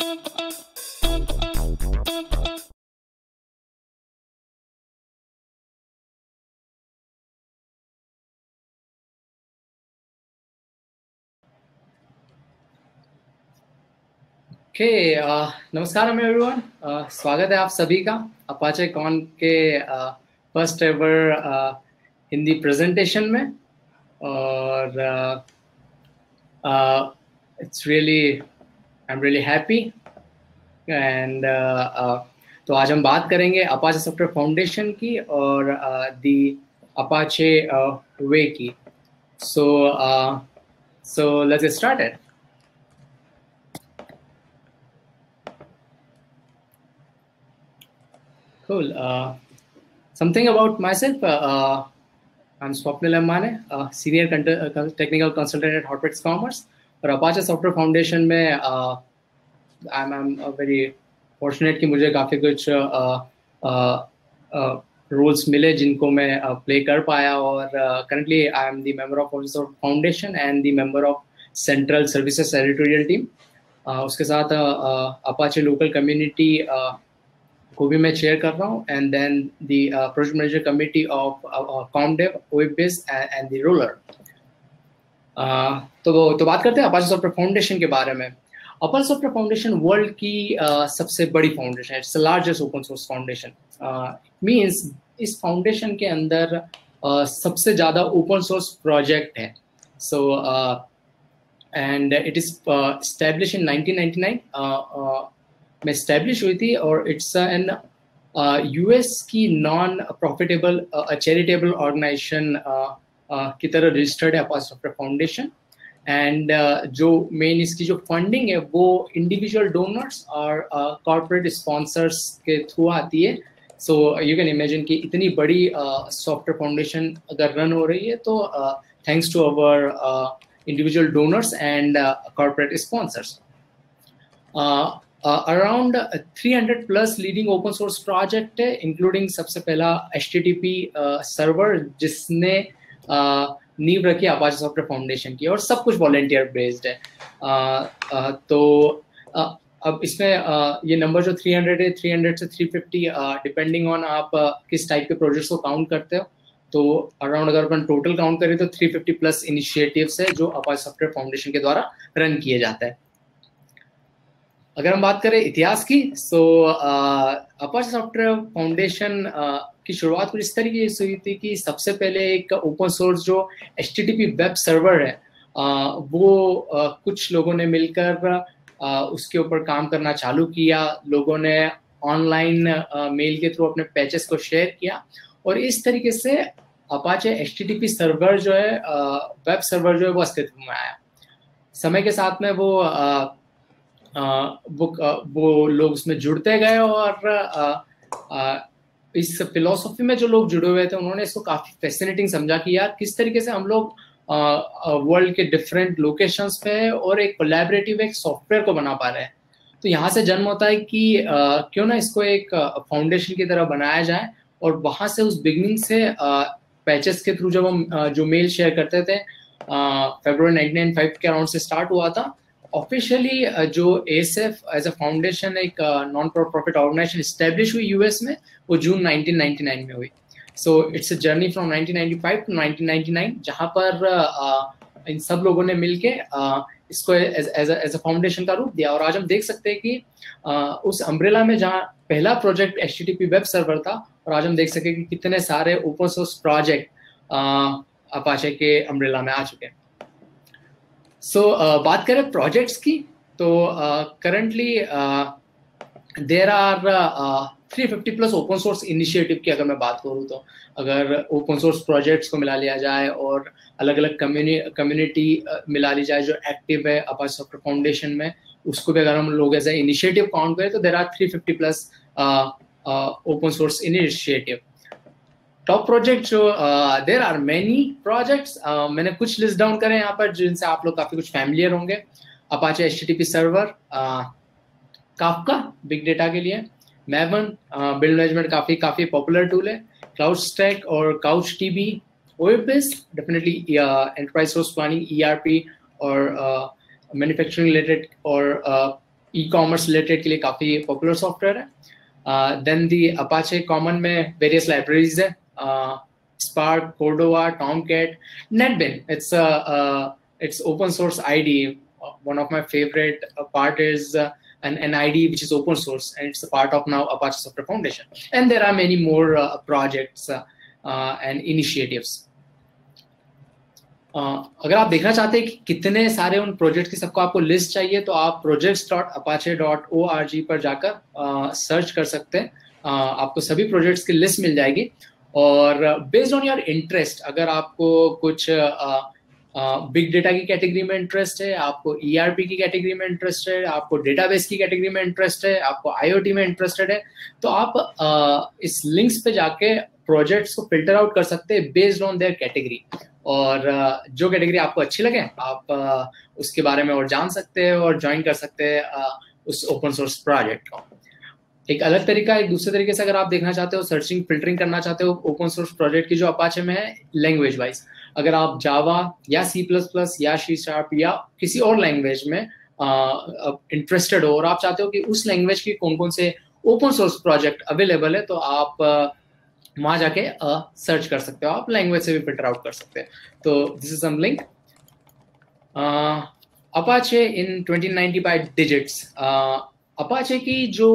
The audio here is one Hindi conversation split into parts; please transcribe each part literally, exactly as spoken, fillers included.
Okay, नमस्कारम everyone. स्वागत है आप सभी का अपाचे कॉन के फर्स्ट एवर हिंदी प्रेजेंटेशन में। और it's really I am really happy and तो आज हम बात करेंगे अपाचे सॉफ्टवेयर फाउंडेशन की और दी अपाचे वे की। So so let's get started. Cool. Uh, something about myself. Uh, I'm Swapnil Ammane, uh, Senior uh, Technical Consultant at Hotbits Commerce. और Apache Software Foundation में uh, I'm, I'm very fortunate कि मुझे काफ़ी कुछ रोल्स मिले जिनको मैं प्ले uh, कर पाया। और currently I am the member of Apache Software Foundation and the member of Central Services Editorial Team. Uh, उसके साथ uh, Apache Local Community uh, को भी मैं चेयर कर रहा हूँ and then the project manager committee of ComDev, webbase and the Roller. तो तो बात करते हैं अपाचे सॉफ्टवेयर फाउंडेशन के बारे में। अपाचे सॉफ्टवेयर फाउंडेशन वर्ल्ड की uh, सबसे बड़ी फाउंडेशन है। It's the largest open source foundation. Means इस फाउंडेशन के अंदर uh, सबसे ज़्यादा ओपन सोर्स प्रोजेक्ट है। So and it is establish in nineteen ninety nine में एस्टैब्लिश हुई थी और इट्स एन यूएस की नॉन प्रॉफिटेबल चैरिटेबल ऑर्गेनाइजेशन की तरह रजिस्टर्ड है अपाचे सॉफ्टवेयर फाउंडेशन। एंड जो मेन इसकी जो फंडिंग है वो इंडिविजुअल डोनर्स और कॉर्पोरेट uh, स्पॉन्सर्स के थ्रू आती है। सो यू कैन इमेजिन कि इतनी बड़ी सॉफ्टवेयर uh, फाउंडेशन अगर रन हो रही है तो thanks to our individual donors and corporate sponsors. Around three hundred plus leading open source project है, इंक्लूडिंग सबसे पहला H T T P server जिसने uh, नींव रखी अपाचे सॉफ्टवेयर फाउंडेशन की, और सब कुछ वॉलंटियर बेस्ड है। uh, uh, तो uh, अब इसमें uh, ये नंबर जो थ्री हंड्रेड है, थ्री हंड्रेड से थ्री फिफ्टी डिपेंडिंग ऑन आप uh, किस टाइप के प्रोजेक्ट्स को काउंट करते हो। तो अराउंड अगर अपन टोटल काउंट करें तो थ्री फिफ्टी प्लस इनिशिएटिव्स है जो अपाचे सॉफ्टवेयर फाउंडेशन के द्वारा रन किए जाते हैं। अगर हम बात करें इतिहास की, सो अपाचे सॉफ्टवेयर फाउंडेशन की शुरुआत कुछ इस तरीके से हुई थी कि सबसे पहले एक ओपन सोर्स जो H T T P web server है uh, वो uh, कुछ लोगों ने मिलकर uh, उसके ऊपर काम करना चालू किया। लोगों ने ऑनलाइन मेल के थ्रू अपने पैचेस को शेयर किया और इस तरीके से Apache H T T P server जो है, वेब uh, सर्वर जो है वो अस्तित्व में आया। समय के साथ में वो uh, Uh, वो uh, वो लोग उसमें जुड़ते गए और uh, uh, इस फिलोसफी में जो लोग जुड़े हुए थे उन्होंने इसको काफ़ी फैसिनेटिंग समझा कि यार किस तरीके से हम लोग वर्ल्ड uh, uh, के डिफरेंट लोकेशंस पे और एक कोलैबोरेटिव एक सॉफ्टवेयर को बना पा रहे हैं। तो यहाँ से जन्म होता है कि uh, क्यों ना इसको एक फाउंडेशन uh, की तरह बनाया जाए। और वहाँ से उस बिगनिंग से पैचेस uh, के थ्रू जब हम uh, जो मेल शेयर करते थे फरवरी नाइनटीन नाइंटी फाइव के अराउंड से स्टार्ट हुआ था। ऑफिशियली uh, जो एएसएफ एज अ फाउंडेशन एक नॉन प्रॉफिट ऑर्गेनाइजेशन एस्टेब्लिश हुई यूएस में, वो जून नाइनटीन नाइंटी नाइन में हुई। So it's a journey from nineteen ninety five to nineteen ninety nine, जहाँ पर uh, इन सब लोगों ने मिलके uh, इसको एज अ फाउंडेशन का रूप दिया। और आज हम देख सकते हैं कि uh, उस अम्ब्रेला में जहाँ पहला project H T T P web server था, और आज हम देख सकते हैं कि कितने सारे ओपन सोर्स प्रोजेक्ट अपाचे के अम्ब्रेला में आ चुके हैं। सो so, uh, बात करें प्रोजेक्ट्स की, तो currently there are three fifty plus open source initiative की अगर मैं बात करूँ तो, अगर ओपन सोर्स प्रोजेक्ट्स को मिला लिया जाए और अलग अलग कम्युनिटी uh, मिला ली जाए जो एक्टिव है अपाचे सॉफ्टवेयर फाउंडेशन में, उसको भी अगर हम लोग एज ए इनिशिएटिव काउंट करें तो there are three fifty plus open source initiative. Top project जो देर आर मैनी प्रोजेक्ट्स, मैंने कुछ लिस्ट डाउन करे यहाँ पर जिनसे आप लोग काफ़ी कुछ फैमिलियर होंगे। Apache H T T P server, Kafka big data के लिए, मैवन बिल्ड मैनेजमेंट काफ़ी काफ़ी पॉपुलर टूल है, क्लाउड स्टैक और Couch D B, OFBiz definitely enterprise source planning, E R P और मैन्युफैक्चरिंग रिलेटेड और ई कॉमर्स रिलेटेड के लिए काफ़ी पॉपुलर सॉफ्टवेयर है। देन दी अपाचे कॉमन में वेरियस लाइब्रेरीज है, Spark, Cordova, Tomcat, NetBean, it's it's open source I D. One of my favourite part is an, an I D which is open source, and it's a part of now Apache Software Foundation. And there are many more uh, projects uh, uh, and initiatives. Uh, अगर आप देखना चाहते हैं कि कितने सारे उन प्रोजेक्ट की सबको आपको लिस्ट चाहिए, तो आप projects dot apache dot org पर जाकर सर्च uh, कर सकते हैं। uh, आपको सभी प्रोजेक्ट्स की लिस्ट मिल जाएगी, और बेस्ड ऑन योर इंटरेस्ट, अगर आपको कुछ uh, बिग uh, डेटा की कैटेगरी में इंटरेस्ट है, आपको ई आर पी की कैटेगरी में इंटरेस्ट है, आपको डेटाबेस की कैटेगरी में इंटरेस्ट है, आपको आई ओ टी में इंटरेस्टेड है, तो आप uh, इस लिंक्स पे जाके प्रोजेक्ट्स को फिल्टर आउट कर सकते हैं बेस्ड ऑन देयर कैटेगरी, और uh, जो कैटेगरी आपको अच्छी लगे आप uh, उसके बारे में और जान सकते हैं और ज्वाइन कर सकते हैं uh, उस ओपन सोर्स प्रोजेक्ट को। एक अलग तरीका, एक दूसरे तरीके से अगर आप देखना चाहते हो, सर्चिंग फिल्टरिंग करना चाहते हो ओपन सोर्स प्रोजेक्ट की जो अपाचे में है, लैंग्वेज वाइज, अगर आप जावा या सी प्लस प्लस या सी शार्प या किसी और लैंग्वेज में इंटरेस्टेड हो और आप चाहते हो कि उस लैंग्वेज की कौन कौन से ओपन सोर्स प्रोजेक्ट अवेलेबल है, तो आप uh, वहां जाके सर्च uh, कर सकते हो, आप लैंग्वेज से भी फिल्टर आउट कर सकते हैं। तो this is some link. Apache in twenty ninety by digits, Apache की जो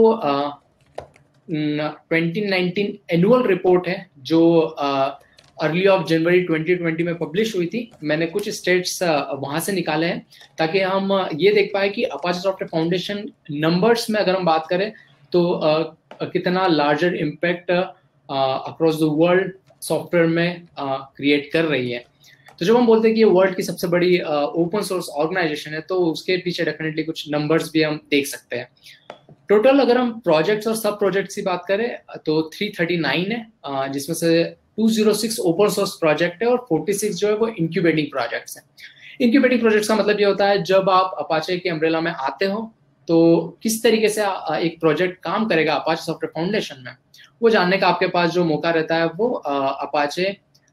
ट्वेंटी नाइंटीन एनुअल रिपोर्ट है जो early of January twenty twenty में पब्लिश हुई थी, मैंने कुछ स्टेट्स वहां से निकाले हैं ताकि हम ये देख पाए कि अपाचे सॉफ्टवेयर फाउंडेशन नंबर्स में अगर हम बात करें तो uh, कितना larger impact across the world software में क्रिएट uh, कर रही है। तो जब हम बोलते हैं कि ये वर्ल्ड की सबसे बड़ी ओपन सोर्स ऑर्गेनाइजेशन है, तो उसके पीछे डेफिनेटली कुछ नंबर्स भी हम देख सकते हैं। टोटल अगर हम प्रोजेक्ट्स और सब प्रोजेक्ट्स की बात करें तो थ्री थर्टी नाइन है, uh, जिसमें से two zero six open source project है और फोर्टी सिक्स जो है वो इंक्यूबेटिंग प्रोजेक्ट्स हैं। इंक्यूबेटिंग प्रोजेक्ट्स का मतलब ये होता है जब आप अपाचे के अम्ब्रेला में आते हो तो किस तरीके से एक प्रोजेक्ट काम करेगा अपाचे सॉफ्टवेयर फाउंडेशन में, वो जानने का आपके पास जो मौका रहता है वो अपाचे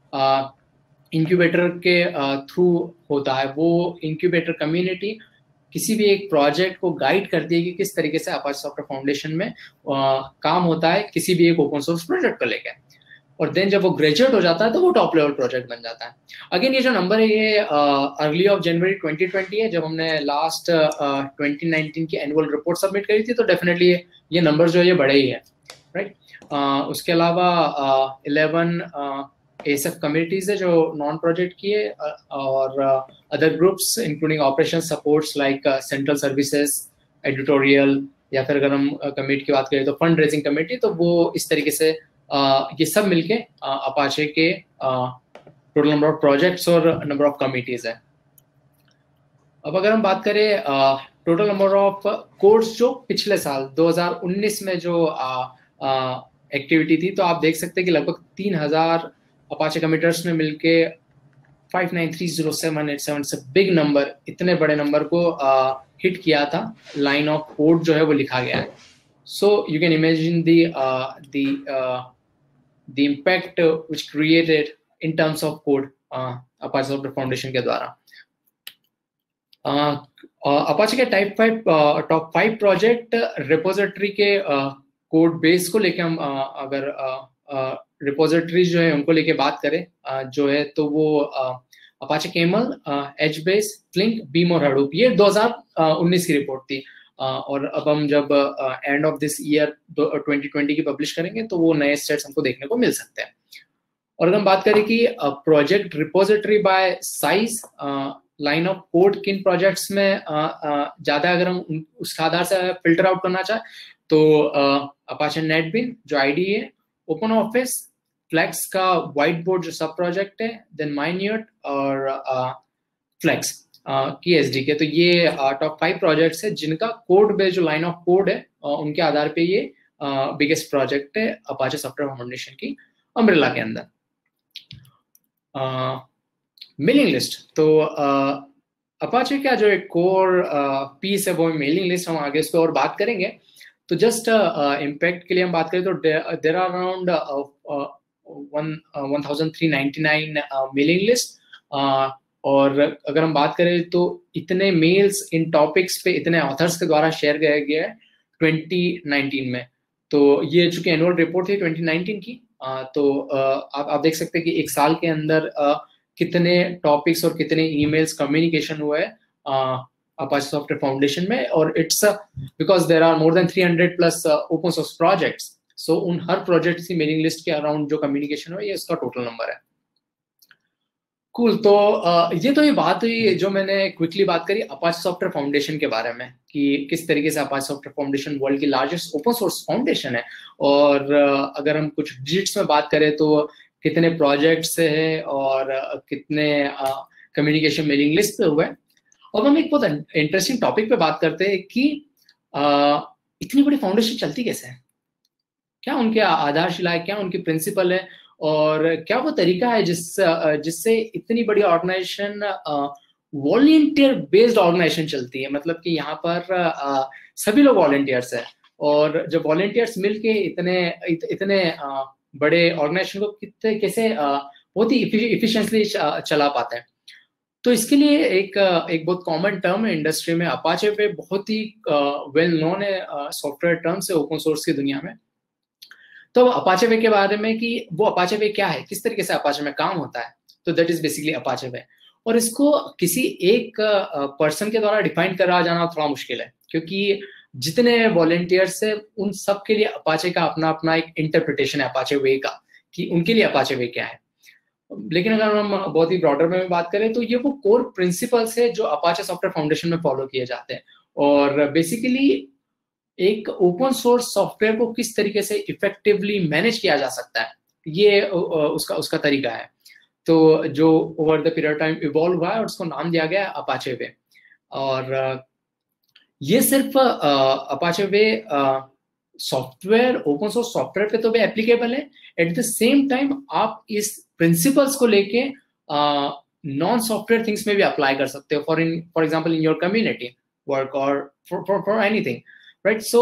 इंक्यूबेटर के थ्रू होता है। वो इंक्यूबेटर कम्युनिटी किसी भी एक प्रोजेक्ट को गाइड करती है कि किस तरीके से अपाचे सॉफ्टवेयर फाउंडेशन में आ, काम होता है किसी भी एक ओपन सोर्स प्रोजेक्ट को लेकर, और देन जब वो ग्रेजुएट हो जाता है तो वो टॉप लेवल प्रोजेक्ट बन जाता है। अगेन ये जो नंबर है ये early of January twenty twenty है, जब हमने लास्ट ट्वेंटी नाइंटीन की एनुअल रिपोर्ट सबमिट करी थी, तो डेफिनेटली ये, ये नंबर जो है ये बड़े ही है, राइट। uh, उसके अलावा इलेवन एएसएफ कम्युनिटीज है जो नॉन प्रोजेक्ट की है, और other groups including operation supports like central services, editorial, या फिर अगर हम कमेटी की बात करें तो फंड रेजिंग कमेटी, तो वो इस तरीके से Uh, ये सब मिलके अपाचे के टोटल नंबर ऑफ प्रोजेक्ट्स और नंबर ऑफ कमिटीज है। अब अगर हम बात करें टोटल नंबर ऑफ कोड्स जो पिछले साल दो हज़ार उन्नीस में जो एक्टिविटी थी, तो आप देख सकते हैं कि लगभग तीन हजार अपाचे कमिटर्स ने मिलके five nine three zero seven eight seven से बिग नंबर, इतने बड़े नंबर को हिट uh, किया था। लाइन ऑफ कोड जो है वो लिखा गया है। So you can imagine the uh, the uh, the impact uh, which created in terms of code uh, Apache Software Foundation के द्वारा। uh, uh, Apache के type five top five project repository के कोड uh, बेस को लेके हम uh, अगर रिपोजिटरी uh, uh, जो है उनको लेके बात करें uh, जो है तो वो Apache Camel, HBase, Flink, Beam और Hadoop, ये दो हज़ार उन्नीस की रिपोर्ट थी। Uh, और अब हम जब end of this year twenty twenty की पब्लिश करेंगे तो वो नए स्टेट्स हमको देखने को मिल सकते हैं। और अगर हम बात करें कि project repository by size, line of code किन प्रोजेक्ट्स में uh, uh, ज्यादा, अगर हम उसके आधार से फिल्टर आउट करना चाहे तो अपाचे नेटबिन जो आईडी है, ओपन ऑफिस, फ्लेक्स का व्हाइट बोर्ड जो सब प्रोजेक्ट है, देन माइन्यूट और फ्लेक्स Uh, की एसडीके। तो ये टॉप फाइव प्रोजेक्ट्स है जिनका कोड बेस जो लाइन ऑफ कोड है uh, उनके आधार पे ये बिगेस्ट uh, प्रोजेक्ट है अपाचे सॉफ्टवेयर फाउंडेशन की अम्ब्रेला के अंदर। मेलिंग uh, लिस्ट, तो अपाचे uh, का जो एक कोर पीस uh, है वो मेलिंग लिस्ट, हम आगे इसको और बात करेंगे। तो जस्ट इम्पैक्ट uh, के लिए हम बात करें तो there are around one thousand three ninety nine mailing list और अगर हम बात करें तो इतने मेल्स इन टॉपिक्स पे इतने ऑथर्स के द्वारा शेयर किया गया है ट्वेंटी नाइनटीन में। तो ये चूंकि एनुअल रिपोर्ट थी ट्वेंटी नाइनटीन की, आ, तो आ, आप आप देख सकते हैं कि एक साल के अंदर आ, कितने टॉपिक्स और कितने ईमेल्स कम्युनिकेशन हुए हैं अपाचे सॉफ्टवेयर फाउंडेशन में। और it's because there are more than three hundred plus open source projects, so उन हर प्रोजेक्ट की मेलिंग लिस्ट के अराउंड जो कम्युनिकेशन हुआ ये इसका टोटल नंबर है। कूल cool, तो uh, ये तो ये बात हुई जो मैंने क्विकली बात करी अपाचे सॉफ्टवेयर फाउंडेशन के बारे में कि किस तरीके से अपाचे सॉफ्टवेयर फाउंडेशन वर्ल्ड की लार्जेस्ट ओपन सोर्स फाउंडेशन है। और uh, अगर हम कुछ डिजिट्स में बात करें तो कितने प्रोजेक्ट्स है और uh, कितने कम्युनिकेशन मेलिंग लिस्ट पे हुए। अब हम एक बहुत इंटरेस्टिंग टॉपिक पे बात करते हैं कि uh, इतनी बड़ी फाउंडेशन चलती कैसे है, क्या उनके आधारशिला है, क्या उनकी प्रिंसिपल है, और क्या वो तरीका है जिस जिससे इतनी बड़ी ऑर्गेनाइजेशन वॉलंटियर बेस्ड ऑर्गेनाइजेशन चलती है। मतलब कि यहाँ पर आ, सभी लोग वॉलंटियर्स हैं, और जब वॉलंटियर्स मिलके इतने इत, इतने आ, बड़े ऑर्गेनाइजेशन को कितने कैसे आ, बहुत ही इफिशिएंटली चला पाते हैं। तो इसके लिए एक एक बहुत कॉमन टर्म है इंडस्ट्री में, अपाचे वे बहुत ही वेल नोन है सॉफ्टवेयर टर्म्स है ओपन सोर्स की दुनिया में। तो अपाचे वे के बारे में कि वो अपाचे वे क्या है, किस तरीके से अपाचे में काम होता है, तो that is basically Apache way. और इसको किसी एक पर्सन के द्वारा डिफाइन करा जाना थोड़ा मुश्किल है, क्योंकि जितने वॉलंटियर्स है उन सब के लिए अपाचे का अपना अपना एक इंटरप्रिटेशन है अपाचे वे का, कि उनके लिए अपाचे वे क्या है। लेकिन अगर हम बहुत ही ब्रॉडर में बात करें तो ये वो कोर प्रिंसिपल्स है जो अपाचे सॉफ्टवेयर फाउंडेशन में फॉलो किए जाते हैं। और बेसिकली एक ओपन सोर्स सॉफ्टवेयर को किस तरीके से इफेक्टिवली मैनेज किया जा सकता है, ये उसका उसका तरीका है। तो जो over the period time evolve हुआ है और उसको नाम दिया गया है अपाचे वे। और ये सिर्फ Apache way software open source software पे तो भी एप्लीकेबल है, एट द सेम टाइम आप इस प्रिंसिपल्स को लेके नॉन सॉफ्टवेयर थिंग्स में भी अप्लाई कर सकते हो, for in for example in your community work और for for anything, right. So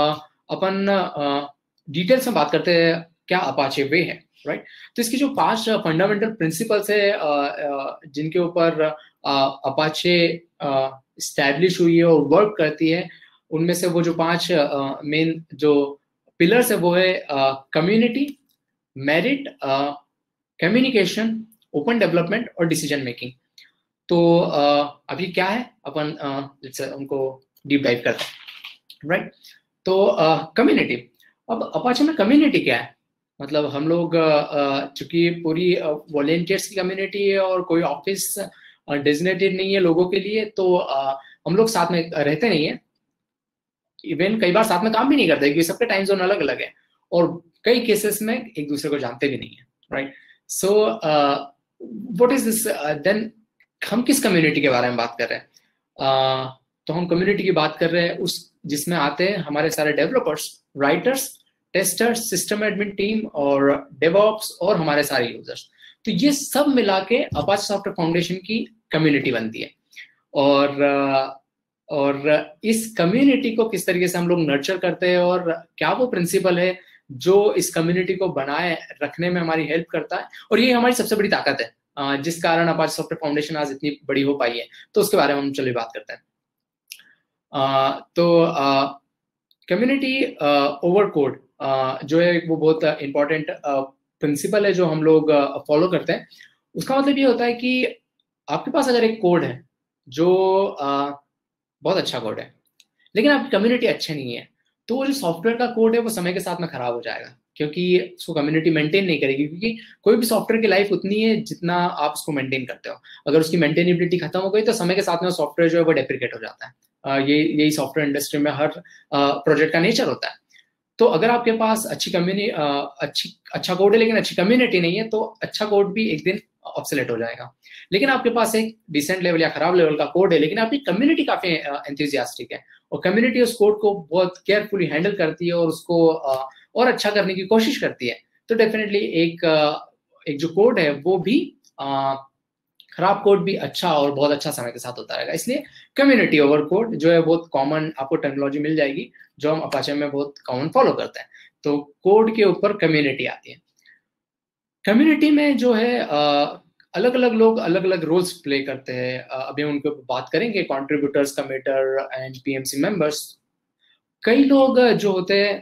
अपन डिटेल्स uh, में बात करते हैं क्या अपाचे वे है, राइट right? तो इसकी जो पांच फंडामेंटल प्रिंसिपल्स है uh, uh, जिनके ऊपर अपाचे स्टैब्लिश हुई है और वर्क करती है, उनमें से वो जो पांच मेन uh, जो पिलर्स है वो है community, merit, communication, open development और डिसीजन मेकिंग। तो uh, अभी क्या है अपन uh, उनको डीप डाइव करते हैं, राइट right? तो कम्युनिटी uh, अब अपाचे में कम्युनिटी क्या है, मतलब हम लोग चूंकि uh, पूरी वॉलंटियर्स uh, की कम्युनिटी है और कोई ऑफिस डेजिग्नेटेड uh, नहीं है लोगों के लिए, तो uh, हम लोग साथ में रहते नहीं है, इवन कई बार साथ में काम भी नहीं करते क्योंकि सबके टाइम जोन अलग अलग है और कई केसेस में एक दूसरे को जानते भी नहीं है, right. So what is this then, हम किस कम्युनिटी के बारे में बात कर रहे हैं? uh, तो हम कम्युनिटी की बात कर रहे हैं उस जिसमें आते हैं हमारे सारे developers, writers, testers, system admin team और डेवऑप्स और हमारे सारे यूजर्स। तो ये सब मिला के अपाचे सॉफ्टवेयर फाउंडेशन की कम्युनिटी बनती है। और और इस कम्युनिटी को किस तरीके से हम लोग नर्चर करते हैं और क्या वो प्रिंसिपल है जो इस कम्युनिटी को बनाए रखने में हमारी हेल्प करता है, और ये हमारी सबसे बड़ी ताकत है जिस कारण अपाचे सॉफ्टवेयर फाउंडेशन आज इतनी बड़ी हो पाई है। तो उसके बारे में हम चलिए बात करते हैं। Uh, तो कम्युनिटी ओवर कोड जो है वो बहुत इंपॉर्टेंट प्रिंसिपल uh, है जो हम लोग फॉलो uh, करते हैं। उसका मतलब ये होता है कि आपके पास अगर एक कोड है जो uh, बहुत अच्छा कोड है लेकिन आपकी कम्युनिटी अच्छी नहीं है, तो वो जो सॉफ्टवेयर का कोड है वो समय के साथ में खराब हो जाएगा, क्योंकि उसको कम्युनिटी मेंटेन नहीं करेगी, क्योंकि कोई भी सॉफ्टवेयर की लाइफ उतनी है जितना आप उसको मेंटेन करते हो। अगर उसकी मेंटेनेबिलिटी खत्म हो गई तो समय के साथ में सॉफ्टवेयर जो है वो डेप्रिकेट हो जाता है। Uh, ये यही सॉफ्टवेयर इंडस्ट्री में हर प्रोजेक्ट uh, का नेचर होता है। तो अगर आपके पास अच्छी कम्युनिटी uh, अच्छी अच्छा कोड है लेकिन अच्छी कम्युनिटी नहीं है, तो अच्छा कोड भी एक दिन ऑब्सोलेट हो जाएगा। लेकिन आपके पास एक डिसेंट लेवल या खराब लेवल का कोड है लेकिन आपकी कम्युनिटी काफी एंथुसियास्टिक है और कम्युनिटी उस कोड को बहुत केयरफुली हैंडल करती है और उसको uh, और अच्छा करने की कोशिश करती है, तो डेफिनेटली एक uh, एक जो कोड है वो भी uh, खराब कोड भी अच्छा और बहुत अच्छा समय के साथ होता रहेगा। इसलिए कम्युनिटी ओवर कोड जो है बहुत कॉमन आपको टेक्नोलॉजी मिल जाएगी जो हम अपाचे में बहुत कॉमन फॉलो करते हैं। तो कोड के ऊपर कम्युनिटी आती है। कम्युनिटी में जो है अलग अलग लोग अलग अलग रोल्स प्ले करते हैं। अभी हम उनके ऊपर बात करेंगे, contributors, committer and PMC members. कई लोग जो होते हैं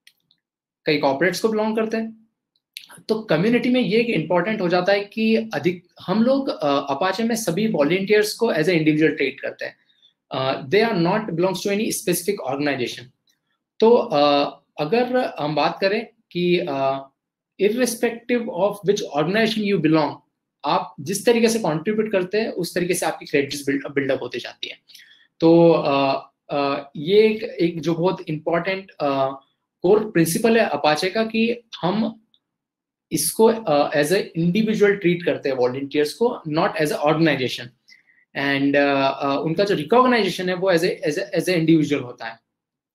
कई कॉर्पोरेट्स को बिलोंग करते हैं, तो कम्युनिटी में ये इंपॉर्टेंट हो जाता है कि अधिक हम लोग अपाचे में सभी वॉलंटियर्स को एज ए इंडिविजुअल ट्रीट करते हैं। They are not belongs to any specific organization. तो uh, अगर हम बात करें कि irrespective of which organization you belong, आप जिस तरीके से कंट्रीब्यूट करते हैं उस तरीके से आपकी क्रेडिट्स बिल्डअप होती जाती है। तो uh, uh, ये एक, एक जो बहुत इंपॉर्टेंट कोर प्रिंसिपल है अपाचे का कि हम इसको एज ए इंडिविजुअल ट्रीट करते हैं वॉलंटियर्स को, not as a organization. And उनका जो रिकॉग्नाइजेशन है वो as as as a individual होता है।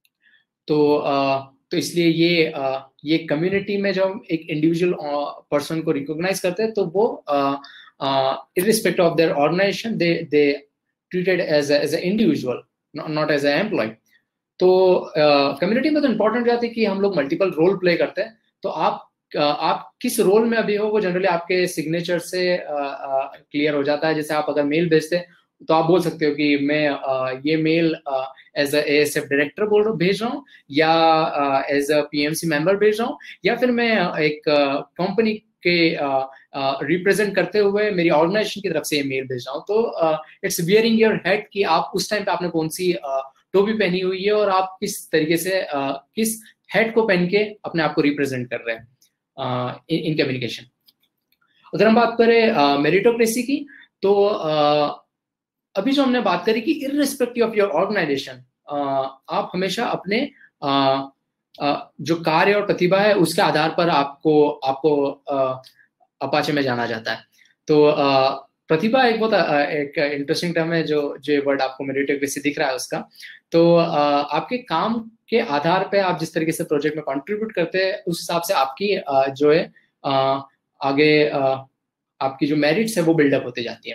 तो uh, तो इसलिए ये uh, ये कम्युनिटी में जब हम एक इंडिविजुअल पर्सन को रिकॉग्नाइज करते हैं तो वो irrespective of their organization they they treated as as a individual, not as a employ. तो कम्युनिटी uh, में तो इम्पोर्टेंट जाती है कि हम लोग मल्टीपल रोल प्ले करते हैं। तो आप uh, आप किस रोल में अभी हो वो जनरली आपके सिग्नेचर से क्लियर uh, uh, हो जाता है। जैसे आप अगर मेल भेजते हैं तो आप बोल सकते हो कि मैं uh, ये mail as a ASF director बोल रहा हूँ भेज रहा हूँ, या एज अ पीएमसी मेंबर भेज रहा हूँ, या फिर मैं एक कंपनी uh, के रिप्रेजेंट uh, uh, करते हुए मेरी ऑर्गेनाइजेशन की तरफ से ये मेल भेज रहा हूँ। तो इट्स वियरिंग योर हेड कि आप उस टाइम पे आपने कौन सी uh, टोपी पहनी हुई है और आप किस तरीके से uh, किस हेड को पहन के अपने आप को रिप्रेजेंट कर रहे हैं uh, इन कम्युनिकेशन। अगर हम बात करें मेरिटोक्रेसी uh, की, तो uh, अभी जो हमने बात करी कि इररिस्पेक्टिव ऑफ योर ऑर्गेनाइजेशन आप हमेशा अपने uh, uh, जो कार्य और प्रतिभा है उसके आधार पर आपको आपको uh, अपाचे में जाना जाता है। तो uh, प्रतिभा एक बहुत uh, एक इंटरेस्टिंग टर्म है, जो जो वर्ड आपको मेरिटोक्रेसी दिख रहा है उसका। तो uh, आपके काम के आधार पे आप जिस तरीके से प्रोजेक्ट में कंट्रीब्यूट करते हैं उस हिसाब से आपकी uh, जो है uh, आगे uh, आपकी जो मेरिट्स है वो बिल्डअप होते जाती है।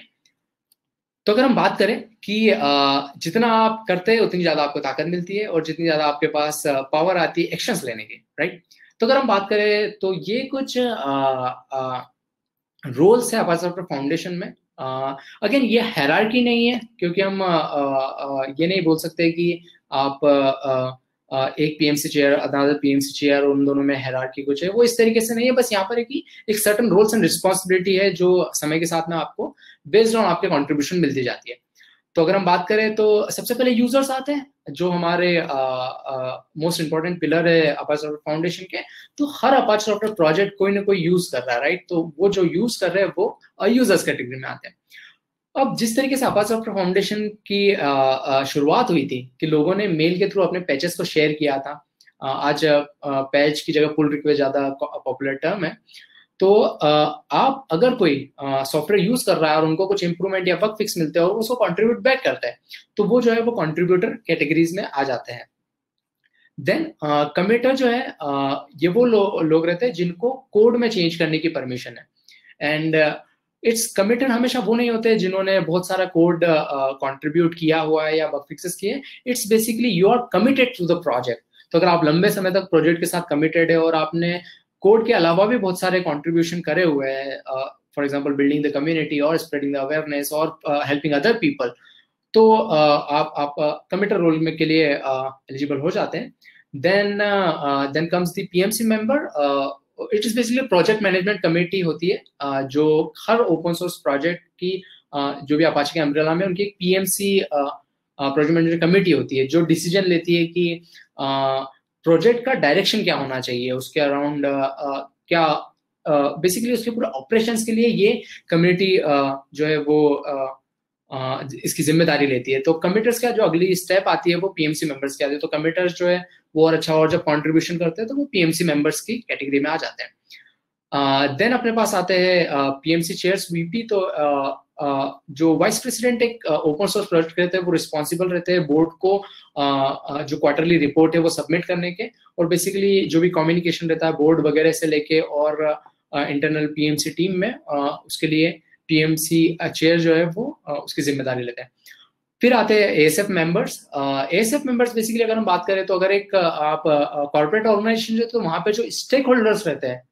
तो अगर हम बात करें कि जितना आप करते हैं उतनी ज्यादा आपको ताकत मिलती है और जितनी ज्यादा आपके पास पावर आती है एक्शंस लेने की, राइट। तो अगर हम बात करें तो ये कुछ रोल्स है अपाचे सॉफ्टवेयर फाउंडेशन में। अगेन ये हायरार्की नहीं है, क्योंकि हम आ, आ, ये नहीं बोल सकते कि आप आ, आ, एक PMC chair other PMC chair उन दोनों में हायरार्की कुछ है, वो इस तरीके से नहीं है। बस यहाँ पर है कि एक सर्टेन रोल्स एंड रिस्पॉन्सिबिलिटी है जो समय के साथ में आपको बेस्ड ऑन आपके कंट्रीब्यूशन मिलती जाती है। तो अगर हम बात करें तो सबसे पहले यूजर्स आते हैं, जो हमारे मोस्ट इंपॉर्टेंट पिलर है अपाचे सॉफ्टवेयर फाउंडेशन के। तो हर अपाचे सॉफ्टवेयर प्रोजेक्ट कोई ना कोई यूज कर रहा है, राइट। तो वो जो यूज कर रहे हैं वो यूजर्स कैटेगरी में आते हैं। अब जिस तरीके से अपाचे सॉफ्टवेयर फाउंडेशन की शुरुआत हुई थी कि लोगों ने मेल के थ्रू अपने पैचेस को शेयर किया था, आज पैच की जगह पुल रिक्वेस्ट ज्यादा पॉपुलर टर्म है। तो आप अगर कोई सॉफ्टवेयर यूज कर रहा है और उनको कुछ इंप्रूवमेंट या बग फिक्स मिलते हैं और उसको कंट्रीब्यूट बैक करता है, तो वो जो है वो कंट्रीब्यूटर कैटेगरीज में आ जाते हैं। देन कमिटर जो है uh, ये वो लो, लोग रहते हैं जिनको कोड में चेंज करने की परमिशन है। एंड इट्स कमिटर हमेशा वो नहीं होते जिन्होंने बहुत सारा कोड कंट्रीब्यूट uh, किया हुआ है या बग फिक्सेस किए। It's basically you are committed to the project. तो अगर आप लंबे समय तक प्रोजेक्ट के साथ कमिटेड है और आपने कोड के अलावा भी बहुत सारे कंट्रीब्यूशन करे हुए हैं, for example building the community और स्प्रेडिंग द अवेयरनेस और हेल्पिंग अदर पीपल, तो uh, आप आप कमिटर रोल में के लिए एलिजिबल uh, हो जाते हैं। Then then comes the PMC member. It is basically project management committee होती है, uh, जो हर ओपन सोर्स प्रोजेक्ट की uh, जो भी अपाचे के अम्ब्रेला में उनकी एक पीएमसी प्रोजेक्ट मैनेजमेंट कमेटी होती है, जो डिसीजन लेती है कि uh, प्रोजेक्ट का डायरेक्शन क्या होना चाहिए, उसके अराउंड uh, uh, क्या बेसिकली uh, उसके पूरे ऑपरेशंस के लिए ये कम्युनिटी uh, जो है वो uh, uh, इसकी जिम्मेदारी लेती है। तो कमिटर्स का जो अगली स्टेप आती है वो पीएमसी मेंबर्स की आती है। तो कमिटर्स जो है वो और अच्छा और जब कंट्रीब्यूशन करते हैं तो वो पीएमसी मेंबर्स की कैटेगरी में आ जाते हैं। देन uh, अपने पास आते हैं पीएमसी चेयर्स वीपी। तो uh, Uh, जो वाइस प्रेसिडेंट एक ओपन सोर्स प्रोजेक्ट रहते हैं वो रिस्पॉन्सिबल रहते हैं बोर्ड को uh, uh, जो क्वार्टरली रिपोर्ट है वो सबमिट करने के, और बेसिकली जो भी कम्युनिकेशन रहता है बोर्ड वगैरह से लेके और इंटरनल पीएमसी टीम में uh, उसके लिए पीएमसी चेयर जो है वो uh, उसकी जिम्मेदारी लेते हैं। फिर आते हैं ASF members. ASF members basically अगर हम बात करें तो अगर एक आप कॉर्पोरेट ऑर्गेनाइजेशन है तो वहां पे जो स्टेक होल्डर्स रहते हैं,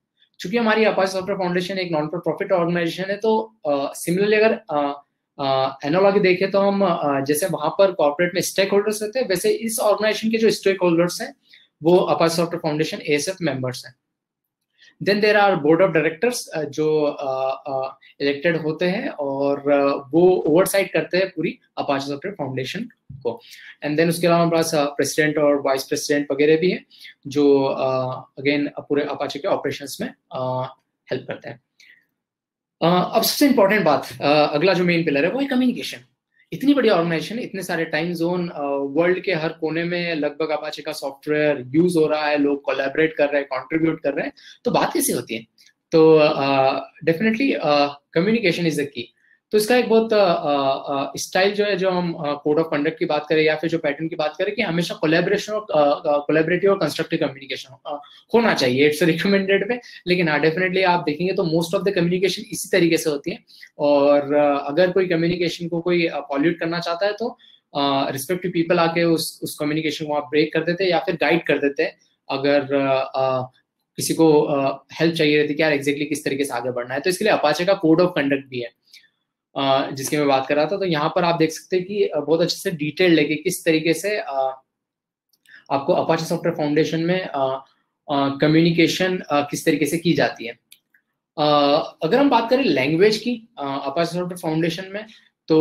चूंकि हमारी अपाचे सॉफ्टवेयर फाउंडेशन एक नॉन प्रॉफिट ऑर्गेनाइजेशन है, तो सिमिलरली uh, अगर एनालॉजी uh, देखें तो हम uh, जैसे वहां पर कॉर्पोरेट में स्टेक होल्डर्स रहते हैं, वैसे इस ऑर्गेनाइजेशन के जो स्टेक होल्डर्स हैं वो Apache software foundation ASF members हैं। Then there are board of directors जो इलेक्टेड uh, uh, होते हैं और uh, वो ओवरसाइट करते हैं पूरी अपाचे सॉफ्टवेयर फाउंडेशन को। एंड देन उसके अलावा हमारे पास प्रेसिडेंट और वाइस प्रेसिडेंट वगैरह भी हैं जो अगेन uh, पूरे अपाचे के ऑपरेशंस में हेल्प uh, करते हैं। uh, अब सबसे इंपॉर्टेंट बात, uh, अगला जो मेन पिलर है वो है कम्युनिकेशन। इतनी बड़ी ऑर्गेनाइजेशन, इतने सारे टाइम जोन, वर्ल्ड के हर कोने में लगभग अपाचे का सॉफ्टवेयर यूज हो रहा है, लोग कोलैबोरेट कर रहे हैं, कंट्रीब्यूट कर रहे हैं, तो बात कैसे होती है? तो definitely communication is the key. तो इसका एक बहुत स्टाइल uh, uh, जो है, जो हम कोड ऑफ कंडक्ट की बात करें या फिर जो पैटर्न की बात करें, कि हमेशा कोलैबोरेशन और कोलैबोरेटिव और कंस्ट्रक्टिव कम्युनिकेशन uh, होना चाहिए, इट्स रिकमेंडेड पे। लेकिन हाँ, डेफिनेटली आप देखेंगे तो मोस्ट ऑफ द कम्युनिकेशन इसी तरीके से होती है। और uh, अगर कोई कम्युनिकेशन को कोई पॉल्यूट uh, करना चाहता है तो रिस्पेक्टिव uh, पीपल आके उस उस कम्युनिकेशन को आप ब्रेक कर देते हैं या फिर गाइड कर देते हैं, अगर uh, uh, किसी को हेल्प uh, चाहिए रहती है कि यार एग्जैक्टली किस तरीके से आगे बढ़ना है। तो इसके लिए अपाचे का कोड ऑफ कंडक्ट भी है, Uh, जिसकी मैं बात कर रहा था। तो यहाँ पर आप देख सकते हैं कि बहुत अच्छे से डिटेल लेके किस तरीके से uh, आपको अपाचे सॉफ्टवेयर फाउंडेशन में कम्युनिकेशन uh, uh, uh, किस तरीके से की जाती है। uh, अगर हम बात करें लैंग्वेज की अपाचे सॉफ्टवेयर फाउंडेशन में, तो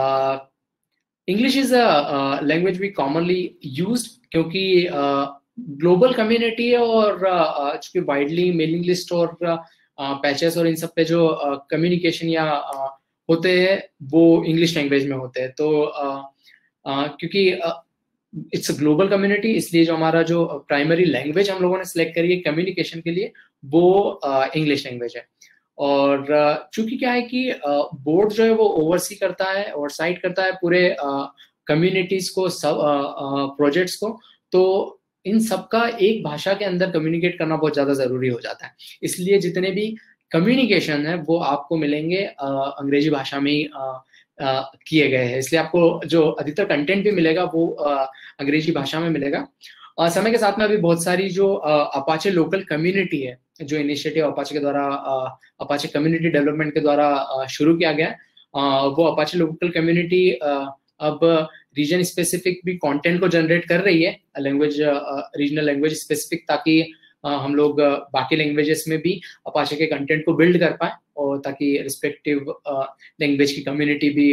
English is a language we commonly used, क्योंकि ग्लोबल uh, कम्युनिटी है और चूंकि वाइडली मेलिंग लिस्ट और पैचेस uh, और इन सब पे जो कम्युनिकेशन uh, या uh, होते हैं वो इंग्लिश लैंग्वेज में होते हैं। तो uh, uh, क्योंकि इट्स अ ग्लोबल कम्युनिटी, इसलिए जो हमारा जो प्राइमरी लैंग्वेज हम लोगों ने सिलेक्ट करी है कम्युनिकेशन के लिए वो इंग्लिश uh, लैंग्वेज है। और uh, चूंकि क्या है कि बोर्ड uh, जो है वो ओवरसी करता है, ओवरसाइट करता है पूरे कम्युनिटीज uh, को, सब प्रोजेक्ट्स uh, uh, को, तो इन सबका एक भाषा के अंदर कम्युनिकेट करना बहुत ज्यादा जरूरी हो जाता है। इसलिए जितने भी कम्युनिकेशन है वो आपको मिलेंगे अंग्रेजी भाषा में ही किए गए हैं, इसलिए आपको जो अधिकतर कंटेंट भी मिलेगा वो अंग्रेजी भाषा में मिलेगा। और समय के साथ में अभी बहुत सारी जो अपाचे लोकल कम्युनिटी है, जो इनिशिएटिव अपाचे के द्वारा, अपाचे कम्युनिटी डेवलपमेंट के द्वारा शुरू किया गया है, वो अपाचे लोकल कम्युनिटी अब रीजन स्पेसिफिक भी कंटेंट को जनरेट कर रही है, लैंग्वेज रीजनल लैंग्वेज स्पेसिफिक, ताकि Uh, हम लोग uh, बाकी लैंग्वेजेस में भी अपाचे के कंटेंट को बिल्ड कर पाए और ताकि रिस्पेक्टिव लैंग्वेज uh, की कम्युनिटी भी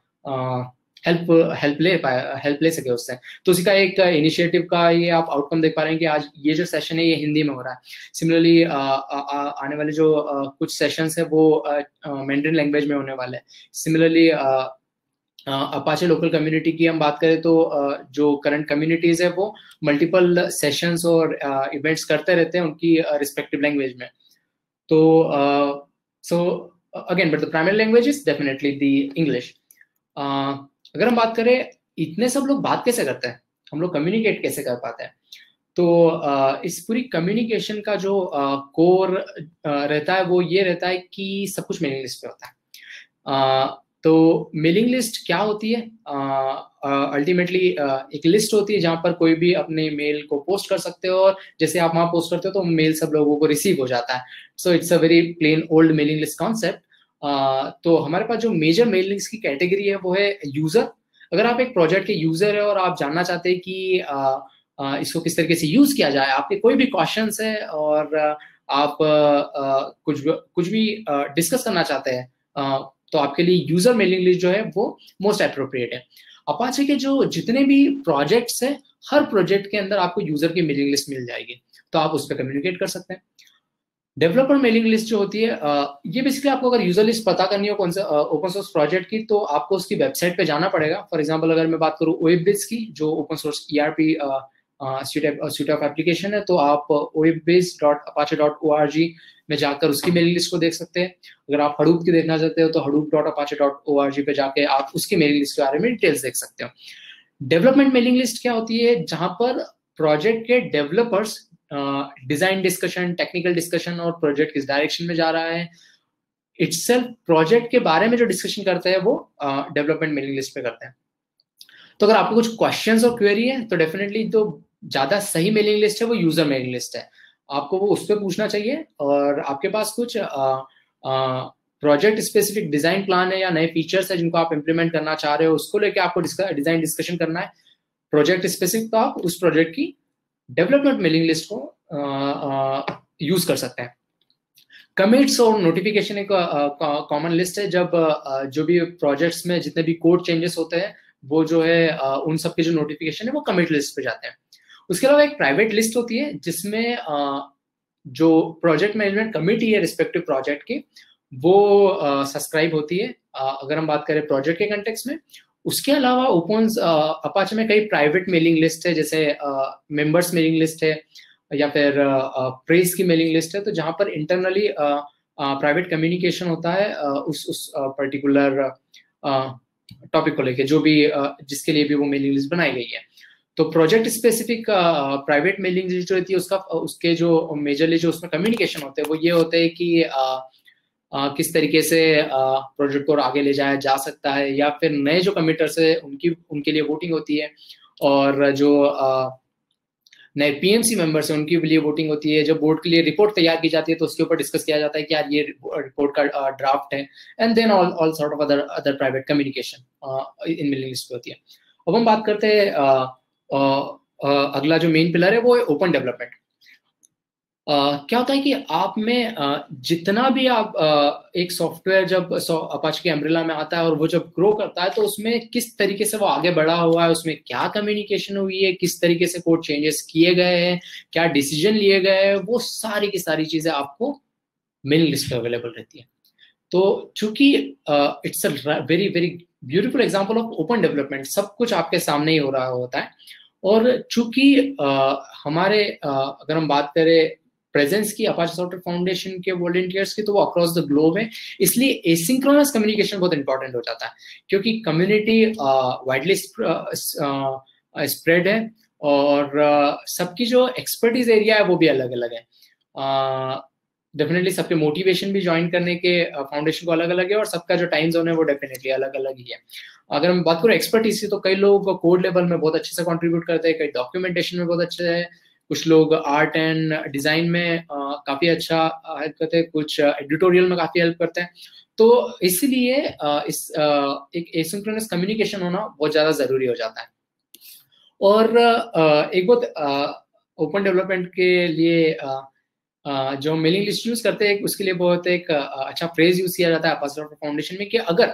हेल्प uh, हेल्प uh, ले पाए हेल्प ले सके उससे। तो उसी का एक इनिशिएटिव uh, का ये आप आउटकम देख पा रहे हैं कि आज ये जो सेशन है ये हिंदी में हो रहा है। सिमिलरली uh, uh, आने वाले जो uh, कुछ सेशंस है वो मैंड्रिन uh, लैंग्वेज में होने वाले हैं। सिमिलरली अपाचे लोकल कम्युनिटी की हम बात करें तो uh, जो करंट कम्युनिटीज है वो मल्टीपल सेशंस और इवेंट्स uh, करते रहते हैं उनकी रिस्पेक्टिव uh, लैंग्वेज में। तो so again but the primary language is definitely the English. अगर हम बात करें इतने सब लोग बात कैसे करते हैं, हम लोग कम्युनिकेट कैसे कर पाते हैं, तो uh, इस पूरी कम्युनिकेशन का जो कोर uh, uh, रहता है वो ये रहता है कि सब कुछ मेलिंग लिस्ट पे होता है। uh, तो मेलिंग लिस्ट क्या होती है? अल्टीमेटली uh, uh, uh, एक लिस्ट होती है जहां पर कोई भी अपने मेल को पोस्ट कर सकते हो, और जैसे आप वहां पोस्ट करते हो तो मेल सब लोगों को रिसीव हो जाता है। So it's a very plain old mailing list concept. तो हमारे पास जो मेजर मेलिंग लिस्ट की कैटेगरी है वो है यूजर। अगर आप एक प्रोजेक्ट के यूजर है और आप जानना चाहते हैं कि uh, uh, इसको किस तरीके से यूज किया जाए, आपके कोई भी क्वेश्चंस है और uh, आप uh, uh, कुछ कुछ भी डिस्कस uh, करना चाहते हैं, uh, तो आपके लिए यूजर मेलिंग लिस्ट जो है वो मोस्ट एप्रोप्रिएट है। अपाचे के जो जितने भी प्रोजेक्ट्स हैं, हर प्रोजेक्ट के अंदर आपको यूजर की मेलिंग लिस्ट मिल जाएगी, तो आप उस पर कम्युनिकेट कर सकते हैं। डेवलपर मेलिंग लिस्ट जो होती है, ये बेसिकली आपको अगर यूजर लिस्ट पता करनी हो कौन सा ओपन सोर्स प्रोजेक्ट की, तो आपको उसकी वेबसाइट पे जाना पड़ेगा। फॉर एग्जांपल अगर मैं बात करूँ ओएबेस की, जो open source ERP suite of application है, तो आप OFBiz dot Apache dot org में जाकर उसकी मेलिंग लिस्ट को देख सकते हैं। अगर आप हडूप की देखना चाहते हो तो Hadoop dot Apache dot org पे जाके आप उसकी मेलिंग लिस्ट के बारे में डिटेल्स देख सकते हो। डेवलपमेंट मेलिंग लिस्ट क्या होती है? जहां पर प्रोजेक्ट के developers design discussion, technical discussion और प्रोजेक्ट किस डायरेक्शन में जा रहा है, इटसेल्फ प्रोजेक्ट के बारे में जो डिस्कशन करते हैं वो डेवलपमेंट मेलिंग लिस्ट पे करते हैं। तो अगर आपको कुछ क्वेश्चंस और क्वेरी है तो डेफिनेटली जो ज्यादा सही मेलिंग लिस्ट है वो यूजर मेलिंग लिस्ट है। आपको वो उस पर पूछना चाहिए, और आपके पास कुछ प्रोजेक्ट स्पेसिफिक डिजाइन प्लान है या नए फीचर्स है जिनको आप इम्प्लीमेंट करना चाह रहे हो, उसको लेके आपको डिजाइन डिस्कशन करना है प्रोजेक्ट स्पेसिफिक, तो आप उस प्रोजेक्ट की डेवलपमेंट मेलिंग लिस्ट को यूज कर सकते हैं। कमिट्स और नोटिफिकेशन एक कॉमन लिस्ट है, जब uh, जो भी प्रोजेक्ट्स में जितने भी कोड चेंजेस होते हैं वो जो है uh, उन सब के जो नोटिफिकेशन है वो कमिट लिस्ट पे जाते हैं। उसके अलावा एक प्राइवेट लिस्ट होती है जिसमें uh, जो प्रोजेक्ट मैनेजमेंट कमिटी है रिस्पेक्टिव प्रोजेक्ट की वो सब्सक्राइब uh, होती है, uh, अगर हम बात करें प्रोजेक्ट के कंटेक्स्ट में। उसके अलावा ओपन अपाचे में कई प्राइवेट मेलिंग लिस्ट है, जैसे मेंबर्स मेलिंग लिस्ट है या फिर प्रेस की मेलिंग लिस्ट है, तो जहां पर इंटरनली प्राइवेट कम्युनिकेशन होता है uh, उस उस पर्टिकुलर टॉपिक को लेके, जो भी uh, जिसके लिए भी वो मेलिंग लिस्ट बनाई गई है। तो project specific private mailing list जो होती है उसका उसके जो मेजरली जो उसमें कम्युनिकेशन होते हैं वो ये होते हैं कि uh, Uh, किस तरीके से प्रोजेक्ट uh, को आगे ले जाया जा सकता है, या फिर नए जो कमिटर्स है उनकी उनके लिए वोटिंग होती है, और जो uh, नए पीएमसी मेंबर्स हैं उनके लिए वोटिंग होती है। जब बोर्ड के लिए रिपोर्ट तैयार की जाती है तो उसके ऊपर डिस्कस किया जाता है कि यार ये रिपोर्ट का ड्राफ्ट है, and then all all sort of other other private communication in mailing list पे होती है। अब हम बात करते हैं uh, uh, uh, अगला जो मेन पिलर है वो है ओपन डेवलपमेंट। Uh, क्या होता है कि आप में uh, जितना भी आप uh, एक सॉफ्टवेयर जब अपाचे के अम्ब्रेला में आता है और वो जब ग्रो करता है तो उसमें किस तरीके से वो आगे बढ़ा हुआ है, उसमें क्या कम्युनिकेशन हुई है, किस तरीके से कोड चेंजेस किए गए हैं, क्या डिसीजन लिए गए हैं, वो सारी की सारी चीजें आपको मेलिंग लिस्ट पे अवेलेबल रहती है। तो चूंकि it's a very very beautiful example of open development, सब कुछ आपके सामने ही हो रहा होता है। और चूंकि uh, हमारे uh, अगर हम बात करें प्रेजेंस की अपाचे सॉफ्टवेयर फाउंडेशन के वॉलंटियर्स की, तो वो अक्रॉस द ग्लोब है, इसलिए एसिंक्रोनस कम्युनिकेशन बहुत इंपॉर्टेंट हो जाता है, क्योंकि कम्युनिटी वाइडली स्प्रेड है और uh, सबकी जो एक्सपर्टीज एरिया है वो भी अलग अलग है। डेफिनेटली uh, सबके मोटिवेशन भी ज्वाइन करने के फाउंडेशन uh, को अलग अलग है, और सबका जो टाइम जोन है वो डेफिनेटली अलग अलग ही है। अगर हम बात करें एक्सपर्टीज की, तो कई लोग कोड लेवल में बहुत अच्छे से कंट्रीब्यूट करते हैं, कई डॉक्यूमेंटेशन में बहुत अच्छे है, कुछ लोग आर्ट एंड डिजाइन में uh, काफी अच्छा हेल्प करते हैं, कुछ एडिटोरियल में काफी हेल्प करते हैं। तो इसलिए uh, इस uh, एक एसिंक्रोनस कम्युनिकेशन होना बहुत ज्यादा जरूरी हो जाता है। और uh, एक बहुत ओपन uh, डेवलपमेंट के लिए uh, uh, जो मेलिंग लिस्ट यूज करते हैं उसके लिए बहुत एक uh, अच्छा फ्रेज यूज किया जाता है अपाचे सॉफ्टवेयर फाउंडेशन में कि अगर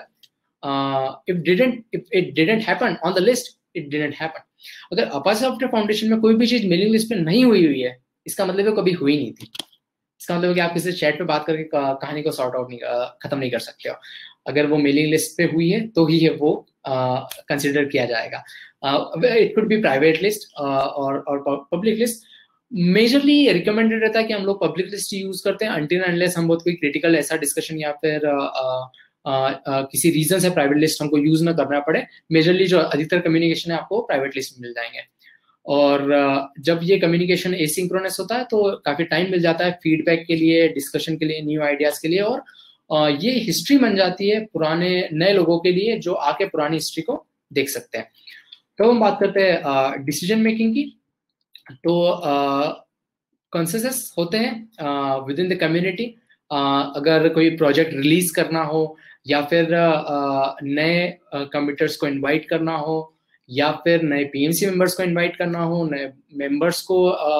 if didn't if it didn't happen on the list it didn't happen. अगर अपाचे सॉफ्टवेयर फाउंडेशन में कोई भी चीज मेलिंग लिस्ट पे नहीं हुई हुई है, इसका मतलब है कभी हुई नहीं थी। इसका मतलब है कि आप किसी चैट पे बात करके कहानी को सॉर्ट आउट नहीं खत्म नहीं कर सकते हो। अगर वो मेलिंग लिस्ट पे हुई है तो ही है वो कंसिडर किया जाएगा। It could be private list और और पब्लिक लिस्ट। मेजरली रिकमेंडेड रहता है कि हम लोग पब्लिक लिस्ट यूज करते हैं अनटिल अनलेस हम बहुत कोई क्रिटिकल ऐसा डिस्कशन या फिर uh, Uh, uh, किसी रीजन से प्राइवेट लिस्ट हमको यूज ना करना पड़े। मेजरली जो अधिकतर कम्युनिकेशन है आपको प्राइवेट लिस्ट में मिल जाएंगे। और uh, जब ये कम्युनिकेशन एसिंक्रोनस होता है तो काफी टाइम मिल जाता है फीडबैक के लिए, डिस्कशन के लिए, न्यू आइडियाज के लिए, और uh, ये हिस्ट्री बन जाती है पुराने नए लोगों के लिए जो आके पुरानी हिस्ट्री को देख सकते हैं। तो हम बात करते हैं डिसीजन मेकिंग की। तो कंसेंसस uh, होते हैं विद इन द कम्युनिटी। अगर कोई प्रोजेक्ट रिलीज करना हो, या फिर नए कमिटर्स को इनवाइट करना हो, या फिर नए पीएमसी मेंबर्स को इनवाइट करना हो, नए मेंबर्स को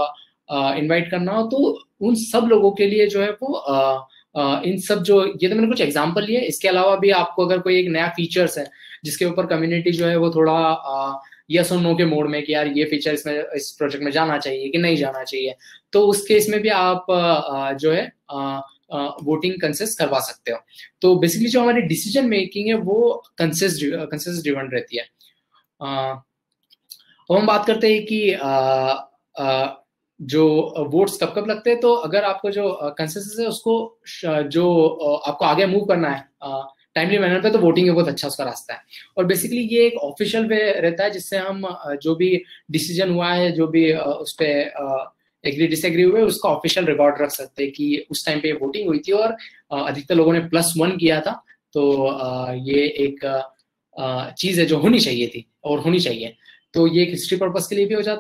इनवाइट करना हो, तो उन सब लोगों के लिए जो है वो आ, आ, इन सब जो ये तो मैंने कुछ एग्जांपल लिए। इसके अलावा भी आपको अगर कोई एक नया फीचर्स है जिसके ऊपर कम्युनिटी जो है वो थोड़ा यस और नो के मोड में कि यार ये फीचर इसमें इस प्रोजेक्ट में जाना चाहिए कि नहीं जाना चाहिए, तो उस केस में भी आप आ, जो है आ, वोटिंग कंसेस करवा सकते हो। तो बेसिकली जो हमारी डिसीजन मेकिंग है वो कंसेस कंसेस ड्रिवन रहती है। अब हम बात करते हैं कि आ, आ, जो वोट्स कब कब लगते हैं। तो अगर आपको जो कंसेंसस है उसको जो आपको आगे मूव करना है टाइमली मैनर पे, तो वोटिंग बहुत अच्छा उसका रास्ता है। और बेसिकली ये एक ऑफिशियल वे रहता है जिससे हम जो भी डिसीजन हुआ है, जो भी उस पर एग्री डिसएग्री हुए, उसका ऑफिशियल रिकॉर्ड रख सकते हैं कि उस टाइम पे वोटिंग हुई थी और अधिकतर लोगों ने प्लस वन किया था। तो ये एक चीज है जो होनी चाहिए थी और होनी चाहिए। तो ये एक हिस्ट्री पर्पस के लिए भी हो जाता है।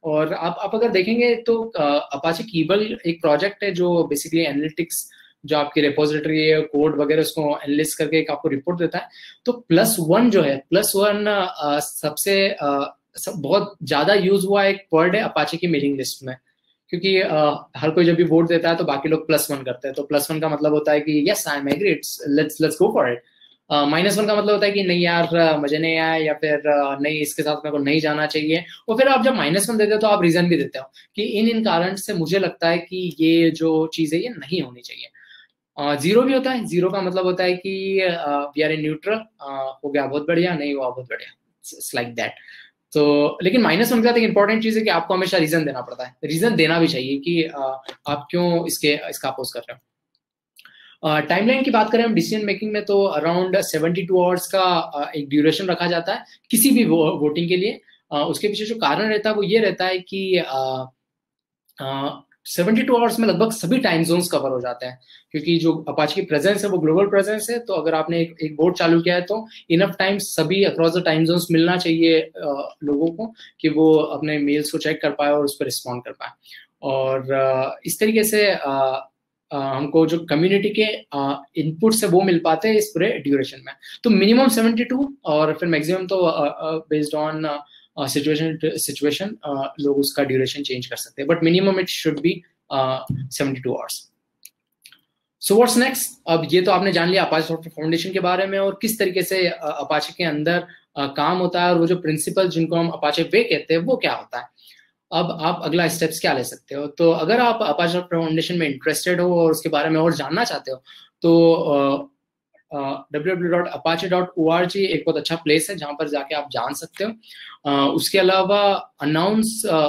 और आप आप अगर देखेंगे तो अपाचे कीबल एक प्रोजेक्ट है जो बेसिकली एनालिटिक्स, जो आपकी रिपोजिटरी है, कोड वगैरह, उसको एनालिस्ट करके एक आपको रिपोर्ट देता है। तो प्लस वन जो है, प्लस वन सबसे uh, सब बहुत ज्यादा यूज हुआ एक वर्ड है अपाचे की मेलिंग लिस्ट में, क्योंकि uh, हर कोई जब भी वोट देता है तो बाकी लोग प्लस वन करते हैं। तो प्लस वन का मतलब होता है कि yes I am agree, it's let's let's go for it. Minus one का मतलब होता है कि नहीं यार uh, मुझे नहीं आया, या फिर uh, नहीं इसके साथ मेरे को नहीं जाना चाहिए। और फिर आप जब माइनस वन देते हो तो आप रीजन भी देते हो कि इन इन कारण से मुझे लगता है कि ये जो चीज है ये नहीं होनी चाहिए। जीरो uh, भी होता है। जीरो का मतलब होता है कि वी आर इन न्यूट्रल, हो गया बहुत बढ़िया, नहीं हुआ बहुत बढ़िया, इट्स लाइक दैट। तो लेकिन माइनस वन के साथ एक इंपॉर्टेंट चीज है कि आपको हमेशा रीजन देना पड़ता है, रीजन देना भी चाहिए कि uh, आप क्यों इसके इसका अपोज कर रहे हो। टाइमलाइन uh, की बात करें हम डिसीजन मेकिंग में, तो अराउंड सेवेंटी टू आवर्स का uh, एक ड्यूरेशन रखा जाता है किसी भी वो, वोटिंग के लिए। uh, उसके पीछे जो कारण रहता है वो ये रहता है कि uh, uh, seventy two hours में लगभग सभी टाइम जोन्स कवर हो जाते हैं, क्योंकि जो अपाचे की प्रेजेंस है वो ग्लोबल प्रेजेंस है। तो अगर आपने एक एक बोर्ड चालू किया है तो इनफ टाइम सभी अक्रॉस द टाइम जोन्स मिलना चाहिए uh, लोगों को, कि वो अपने मेल्स को चेक कर पाए और उस पर रिस्पॉन्ड कर पाए। और uh, इस तरीके से uh, Uh, हमको जो कम्युनिटी के इनपुट uh, से वो मिल पाते हैं इस पूरे ड्यूरेशन में। तो मिनिमम सेवेंटी टू और फिर मैक्सिमम तो बेस्ड ऑन सिचुएशन सिचुएशन लोग उसका ड्यूरेशन चेंज कर सकते हैं, but minimum it should be seventy two hours. So what's next? अब ये तो आपने जान लिया अपाचे सॉफ्टवेयर फाउंडेशन के बारे में और किस तरीके से अपाचे uh, के अंदर uh, काम होता है, और वो जो प्रिंसिपल जिनको हम अपाचे वे कहते हैं वो क्या होता है। अब आप अगला स्टेप्स क्या ले सकते हो? तो अगर आप अपाचे सॉफ्टवेयर फाउंडेशन में इंटरेस्टेड हो और उसके बारे में और जानना चाहते हो तो W W W dot Apache dot O R G एक बहुत अच्छा प्लेस है जहां पर जाके आप जान सकते हो। uh, उसके अलावा announce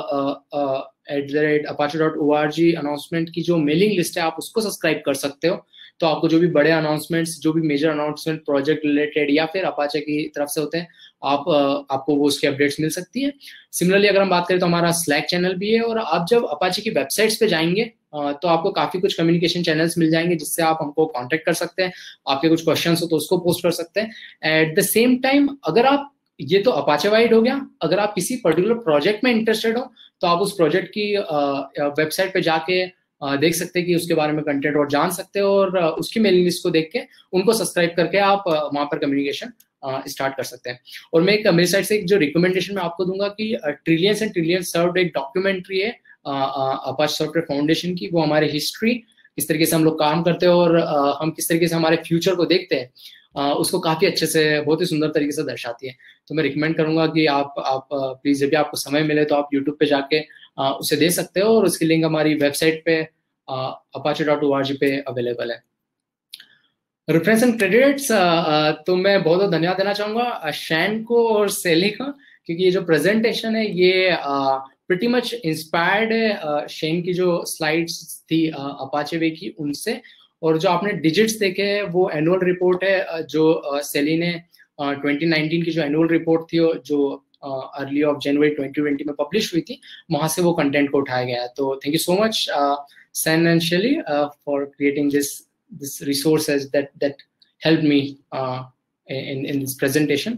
at the rate Apache dot O R G announcement की जो मेलिंग लिस्ट है आप उसको सब्सक्राइब कर सकते हो। तो आपको जो भी बड़े अनाउंसमेंट्स, जो भी मेजर अनाउंसमेंट प्रोजेक्ट रिलेटेड या फिर अपाचे की तरफ से होते हैं, आप आपको वो उसकी अपडेट्स मिल सकती है। सिमिलरली अगर हम बात करें तो हमारा स्लैक चैनल भी है, और आप जब अपाचे की वेबसाइट्स पे जाएंगे तो आपको काफी कुछ कम्युनिकेशन चैनल्स मिल जाएंगे जिससे आप हमको कांटेक्ट कर सकते हैं। आपके कुछ क्वेश्चंस हो तो उसको पोस्ट कर सकते हैं। एट द सेम टाइम अगर आप, ये तो अपाचे वाइड हो गया, अगर आप किसी पर्टिकुलर प्रोजेक्ट में इंटरेस्टेड हो तो आप उस प्रोजेक्ट की वेबसाइट पे जाके Uh, देख सकते हैं कि उसके बारे में कंटेंट और जान सकते हो, और uh, उसकी मेलिंग लिस्ट को देख के उनको सब्सक्राइब करके आप uh, वहां पर कम्युनिकेशन स्टार्ट uh, कर सकते हैं। और मैं एक मेरी साइड से एक जो रिकमेंडेशन मैं आपको दूंगा कि ट्रिलियंस एंड ट्रिलियंस सर्व्ड एक डॉक्यूमेंट्री है अपाचे सॉफ्टवेयर फाउंडेशन की। वो हमारे हिस्ट्री, किस तरीके से हम लोग काम करते हैं और uh, हम किस तरीके से हमारे फ्यूचर को देखते हैं, uh, उसको काफी अच्छे से, बहुत ही सुंदर तरीके से दर्शाती है। तो मैं रिकमेंड करूंगा कि आप आप प्लीज जब भी आपको समय मिले तो आप यूट्यूब पे जाके uh, उसे दे सकते हो, और उसकी लिंक हमारी वेबसाइट पे Apache dot O R G पे अवेलेबल है। रेफरेंस एंड क्रेडिट्स, तो मैं बहुत बहुत धन्यवाद देना चाहूंगा शैन को और सेली का, क्योंकि ये जो प्रेजेंटेशन है ये प्रीटी मच इंस्पायर्ड है शैन की जो स्लाइड्स थी अपाचे वे की उनसे, और जो आपने डिजिट्स देखे हैं वो एनुअल रिपोर्ट है जो सेली ने ट्वेंटी नाइनटीन की जो एनुअल रिपोर्ट थी जो early of January twenty twenty में पब्लिश हुई थी, वहां से वो कंटेंट को उठाया गया है। तो thank you so much Sen and Shelly uh, for creating this this resources that that helped me uh, in in this presentation.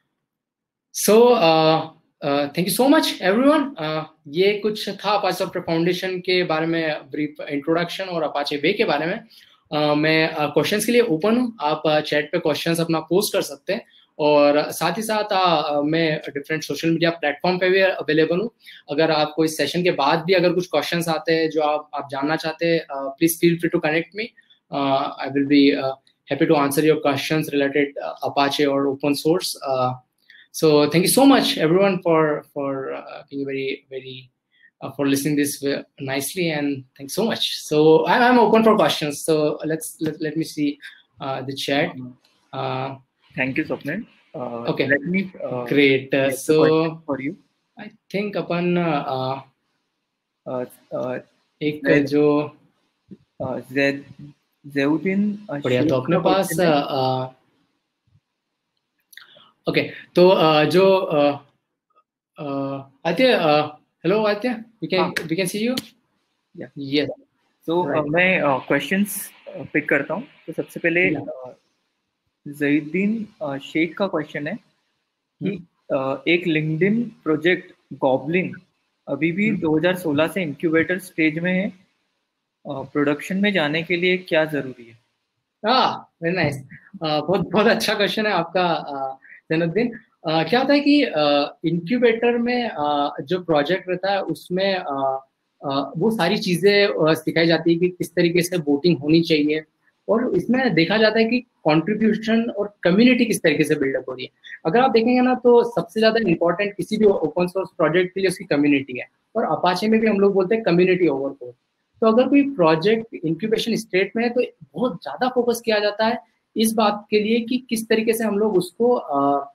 So uh, uh, thank you so much everyone. Uh, ये कुछ था अपाचे सॉफ्टवेयर फाउंडेशन के बारे में ब्रीफ इंट्रोडक्शन और अपाचे वे के बारे में। uh, मैं क्वेश्चंस uh, के लिए ओपन हूँ, आप चैट uh, पे क्वेश्चंस अपना पोस्ट कर सकते हैं, और साथ ही साथ आ, मैं डिफरेंट सोशल मीडिया प्लेटफॉर्म पे भी अवेलेबल हूँ। अगर आपको इस सेशन के बाद भी अगर कुछ क्वेश्चंस आते हैं जो आप आप जानना चाहते हैं, please feel free to connect me. I will be happy to answer your questions related Apache और open source. So thank you so much everyone for for being very very for listening this nicely, and thanks so much. So I'm, I'm open for questions. So let's let, let me see uh, the chat. Uh, Thank you, Swapnil. Uh, okay. Let me. Uh, Great. Uh, so for you, I think अपन uh, uh, uh, एक Zed, जो uh, Zed, Zeuddin बढ़िया, तो अपने पास ओके uh, uh, तो uh, जो Aditya, hello Aditya, we can we can see you. Yeah. Yes. So right. uh, मैं क्वेश्चंस uh, पिक uh, करता हूँ। तो सबसे पहले yeah. uh, ज़हीदुद्दीन शेख का क्वेश्चन है कि uh, एक लिंक्डइन प्रोजेक्ट गॉबलिन अभी भी दो हज़ार सोलह से इंक्यूबेटर स्टेज में है, प्रोडक्शन में जाने के लिए क्या जरूरी है? हाँ, वेरी नाइस। बहुत बहुत अच्छा क्वेश्चन है आपका अ, जैनुद्दीन। अ, क्या होता है कि इंक्यूबेटर में अ, जो प्रोजेक्ट रहता है उसमें अ, अ, वो सारी चीजें अ, सिखाई जाती है कि किस तरीके से वोटिंग होनी चाहिए, और इसमें देखा जाता है कि कंट्रीब्यूशन और कम्युनिटी किस तरीके से बिल्डअप हो रही है। अगर आप देखेंगे ना तो सबसे ज्यादा इंपॉर्टेंट किसी भी ओपन सोर्स प्रोजेक्ट के लिए उसकी कम्युनिटी है, और अपाचे में भी हम लोग बोलते हैं कम्युनिटी ओवर। तो अगर कोई प्रोजेक्ट इंक्यूबेशन स्टेट में है तो बहुत ज्यादा फोकस किया जाता है इस बात के लिए कि किस तरीके से हम लोग उसको अ,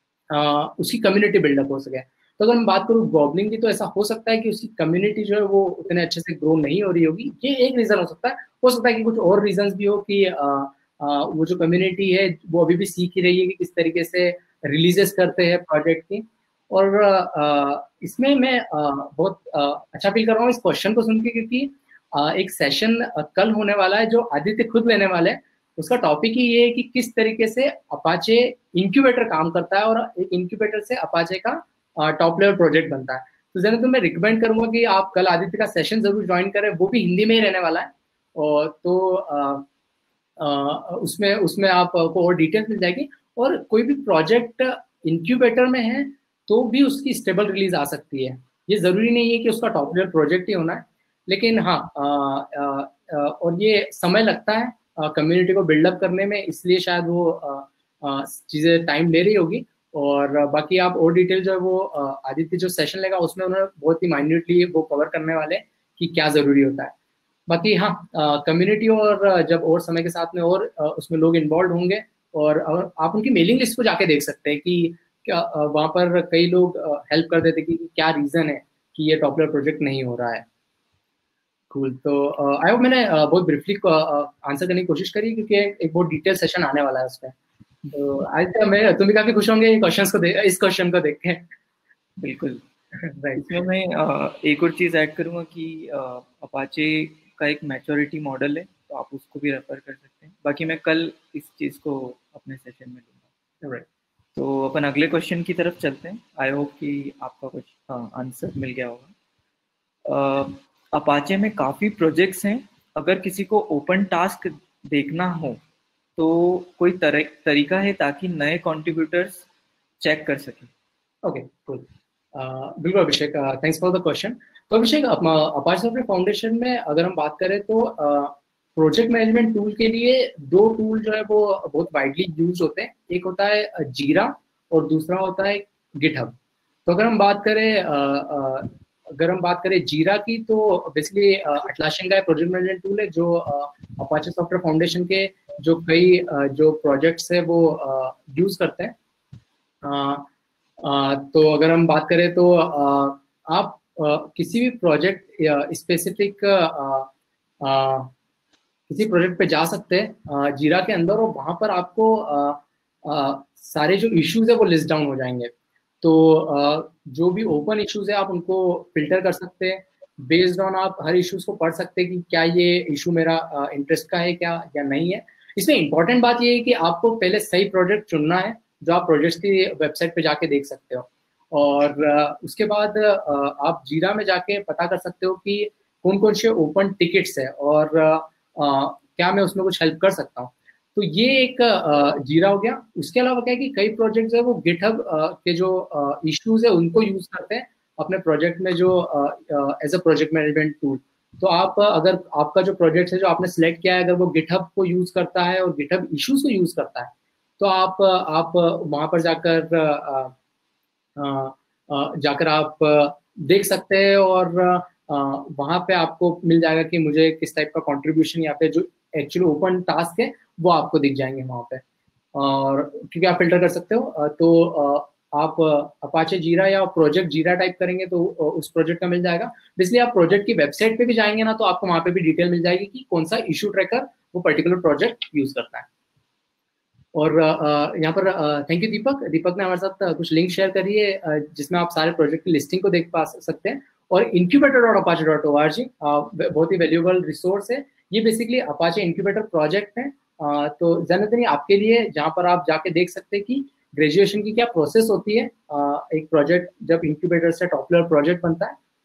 अ, उसकी कम्युनिटी बिल्डअप हो सके। तो अगर मैं बात करूँ गॉबलिंग की, तो ऐसा हो सकता है कि उसकी कम्युनिटी जो है वो उतने अच्छे से ग्रो नहीं हो रही होगी, ये एक रीजन हो सकता है। हो सकता है कि कुछ और रीजन भी हो कि अ, अ, वो जो कम्युनिटी है वो अभी भी सीख ही रही है कि किस तरीके से रिलीजेस करते हैं प्रोजेक्ट की। और अ, इसमें मैं अ, बहुत अ, अच्छा फील कर रहा हूँ इस क्वेश्चन को सुन के, क्योंकि अ, एक सेशन कल होने वाला है जो आदित्य खुद लेने वाले हैं। उसका टॉपिक ही ये है कि किस तरीके से अपाचे इंक्यूबेटर काम करता है और एक इंक्यूबेटर से अपाचे का टॉप लेवल प्रोजेक्ट बनता है। तो जरा तो मैं रिकमेंड करूंगा कि आप कल आदित्य का सेशन जरूर ज्वाइन करें, वो भी हिंदी में ही रहने वाला है। और तो अ, अ, उसमें उसमें आपको और डिटेल्स मिल जाएगी। और कोई भी प्रोजेक्ट इंक्यूबेटर में है तो भी उसकी स्टेबल रिलीज आ सकती है। ये जरूरी नहीं है कि उसका टॉप लेवल प्रोजेक्ट ही होना है, लेकिन हाँ अ, अ, अ, और ये समय लगता है कम्युनिटी को बिल्डअप करने में, इसलिए शायद वो अ, अ, चीजें टाइम ले रही होगी। और अ, बाकी आप और डिटेल जो है वो अ, आदित्य जो सेशन लेगा उसमें उन्होंने बहुत ही माइन्यूटली वो कवर करने वाले हैं कि क्या जरूरी होता है। बाकी हाँ, कम्युनिटी और अ, जब और समय के साथ में और अ, उसमें लोग इन्वॉल्व होंगे, और, और आप उनकी मेलिंग लिस्ट को जाके देख सकते हैं कि क्या अ, वहाँ पर कई लोग हेल्प कर देते कि क्या रीजन है कि ये टॉप लेवल प्रोजेक्ट नहीं हो रहा है। कूल। तो आई होप मैंने अ, बहुत ब्रीफली आंसर करने की कोशिश करी, क्योंकि एक, एक बहुत डिटेल सेशन आने वाला है उसमें। तो आज मैं तुम भी काफी खुश होंगे क्वेश्चंस को देख इस क्वेश्चन को देख के। बिल्कुल। राइट। इसमें मैं अ, एक और चीज़ ऐड करूँगा कि अपाचे का एक मैच्योरिटी मॉडल है, तो आप उसको भी रेफर कर सकते हैं। बाकी मैं कल इस चीज़ को अपने सेशन में लूँगा। राइट। तो अपन अगले क्वेश्चन की तरफ चलते हैं। आई होप कि आपका कुछ आंसर मिल गया होगा। अपाचे में काफ़ी प्रोजेक्ट्स हैं, अगर किसी को ओपन टास्क देखना हो तो कोई तर, तरीका है ताकि नए कंट्रीब्यूटर्स चेक कर सकें? Okay, cool. बिल्कुल Abhishek, thanks for the question. तो अभिषेक, अपाचे सॉफ्टवेयर फाउंडेशन में अगर हम बात करें तो प्रोजेक्ट मैनेजमेंट टूल के लिए दो टूल जो है वो बहुत वाइडली यूज होते हैं। एक होता है जीरा और दूसरा होता है गिटहब। तो अगर हम बात करें अ, अ, अगर हम बात करें जीरा की, तो बेसिकली अटलासियन का प्रोजेक्ट मैनेजमेंट टूल है जो अपाचे सॉफ्टवेयर फाउंडेशन के जो कई अ, जो प्रोजेक्ट्स है वो यूज करते हैं। अ, अ, तो अगर हम बात करें तो अ, आप अ, किसी भी प्रोजेक्ट स्पेसिफिक किसी प्रोजेक्ट पे जा सकते हैं जीरा के अंदर, और वहां पर आपको अ, अ, सारे जो इश्यूज है वो लिस्ट डाउन हो जाएंगे। तो अ, जो भी ओपन इश्यूज है आप उनको फिल्टर कर सकते हैं। बेस्ड ऑन आप हर इश्यूज को पढ़ सकते हैं कि क्या ये इशू मेरा इंटरेस्ट का है क्या या नहीं है। इसमें इंपॉर्टेंट बात ये है कि आपको पहले सही प्रोजेक्ट चुनना है जो आप प्रोजेक्ट्स की वेबसाइट पे जाके देख सकते हो। और अ, उसके बाद अ, आप जीरा में जाके पता कर सकते हो कि कौन कौन से ओपन टिकट्स है, और अ, अ, क्या मैं उसमें कुछ हेल्प कर सकता हूँ। तो ये एक अ, जीरा हो गया। उसके अलावा क्या है कि कई प्रोजेक्ट्स है वो गिटहब के जो इश्यूज है उनको यूज करते हैं अपने प्रोजेक्ट में, जो as a project management tool. तो आप अ, अगर आपका जो प्रोजेक्ट है जो आपने सिलेक्ट किया है, अगर वो गिटहब को यूज करता है और गिटहब इश्यूज को यूज करता है, तो आप आप वहां पर जाकर अ, अ, अ, जाकर आप अ, देख सकते हैं, और वहां पे आपको मिल जाएगा कि मुझे किस टाइप का कंट्रीब्यूशन या फिर जो एक्चुअली ओपन टास्क है वो आपको दिख जाएंगे वहां पे। और क्योंकि आप फिल्टर कर सकते हो, अ, तो अ, आप अपाचे जीरा या प्रोजेक्ट जीरा टाइप करेंगे तो अ, उस प्रोजेक्ट का मिल जाएगा। इसलिए आप प्रोजेक्ट की वेबसाइट पे भी जाएंगे ना तो आपको वहां पे भी डिटेल मिल जाएगी कि कौन सा इशू ट्रैकर वो पर्टिकुलर प्रोजेक्ट यूज करता है। और अ, यहाँ पर थैंक यू दीपक दीपक ने हमारे साथ अ, कुछ लिंक शेयर करी है अ, जिसमें आप सारे प्रोजेक्ट की लिस्टिंग को देख पा सकते हैं। और incubator dot apache dot org बहुत ही वैल्यूएबल रिसोर्स है। ये बेसिकली अपाचे इंक्यूबेटर प्रोजेक्ट है। अ, तो जनरली आपके लिए जहाँ पर आप जाके देख सकते हैं कि ग्रेजुएशन की क्या प्रोसेस होती है, अ, एक प्रोजेक्ट जब इंक्यूबेटर से टॉप लेवल प्रोजेक्ट बनता है,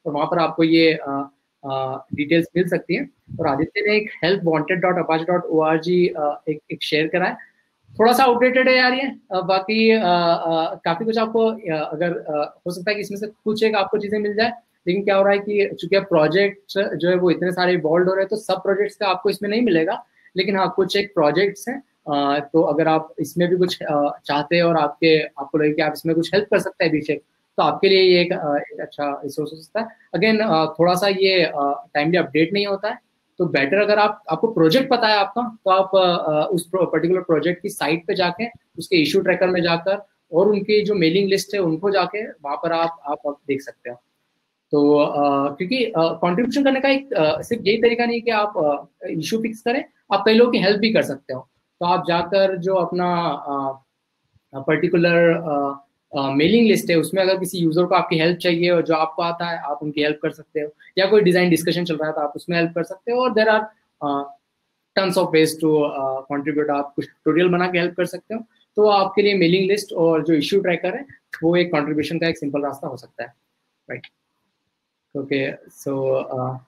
और वहाँ पर आपको ये डिटेल्स मिल सकती हैं। और आदित्य ने एक help wanted dot Apache dot O R G एक एक शेयर करा है, थोड़ा सा आउटडेटेड है यार ये, uh, बाकी uh, uh, काफी कुछ आपको uh, अगर uh, हो सकता है कि इसमें से कुछ एक आपको चीजें मिल जाए, लेकिन क्या हो रहा है कि चूंकि प्रोजेक्ट जो है वो इतने सारे इवॉल्व हो रहे हैं, तो सब प्रोजेक्ट्स का आपको इसमें नहीं मिलेगा, लेकिन हाँ कुछ एक प्रोजेक्ट्स हैं, uh, तो अगर आप इसमें भी कुछ uh, चाहते हैं और आपके आपको लगे कि आप इसमें कुछ हेल्प कर सकते हैं अभिषेक, तो आपके लिए ये एक, एक अच्छा रिसोर्स हो सकता है। अगेन थोड़ा सा ये टाइमली अपडेट नहीं होता है, तो बेटर अगर आप आपको प्रोजेक्ट पता है आपका, तो आप uh, उस पर्टिकुलर प्रोजेक्ट की साइट पे जाके उसके इशू ट्रैकर में जाकर और उनकी जो मेलिंग लिस्ट है उनको जाके वहाँ पर आप आप, आप देख सकते हो। तो uh, क्योंकि कंट्रीब्यूशन uh, करने का एक uh, सिर्फ यही तरीका नहीं कि आप इशू uh, फिक्स करें, आप कई लोगों की हेल्प भी कर सकते हो। तो आप जाकर जो अपना particular uh, mailing uh, list है उसमें अगर किसी यूजर को आपकी हेल्प चाहिए और जो आपको आता है आप उनकी हेल्प कर सकते हो, या कोई डिजाइन डिस्कशन चल रहा है तो आप उसमें हेल्प कर सकते हो। और there are tons of ways to contribute, आप कुछ ट्यूटोरियल बना के हेल्प कर सकते हो। तो आपके लिए मेलिंग लिस्ट और जो इश्यू ट्रैकर है वो एक कंट्रीब्यूशन का एक सिंपल रास्ता हो सकता है, right. Okay, so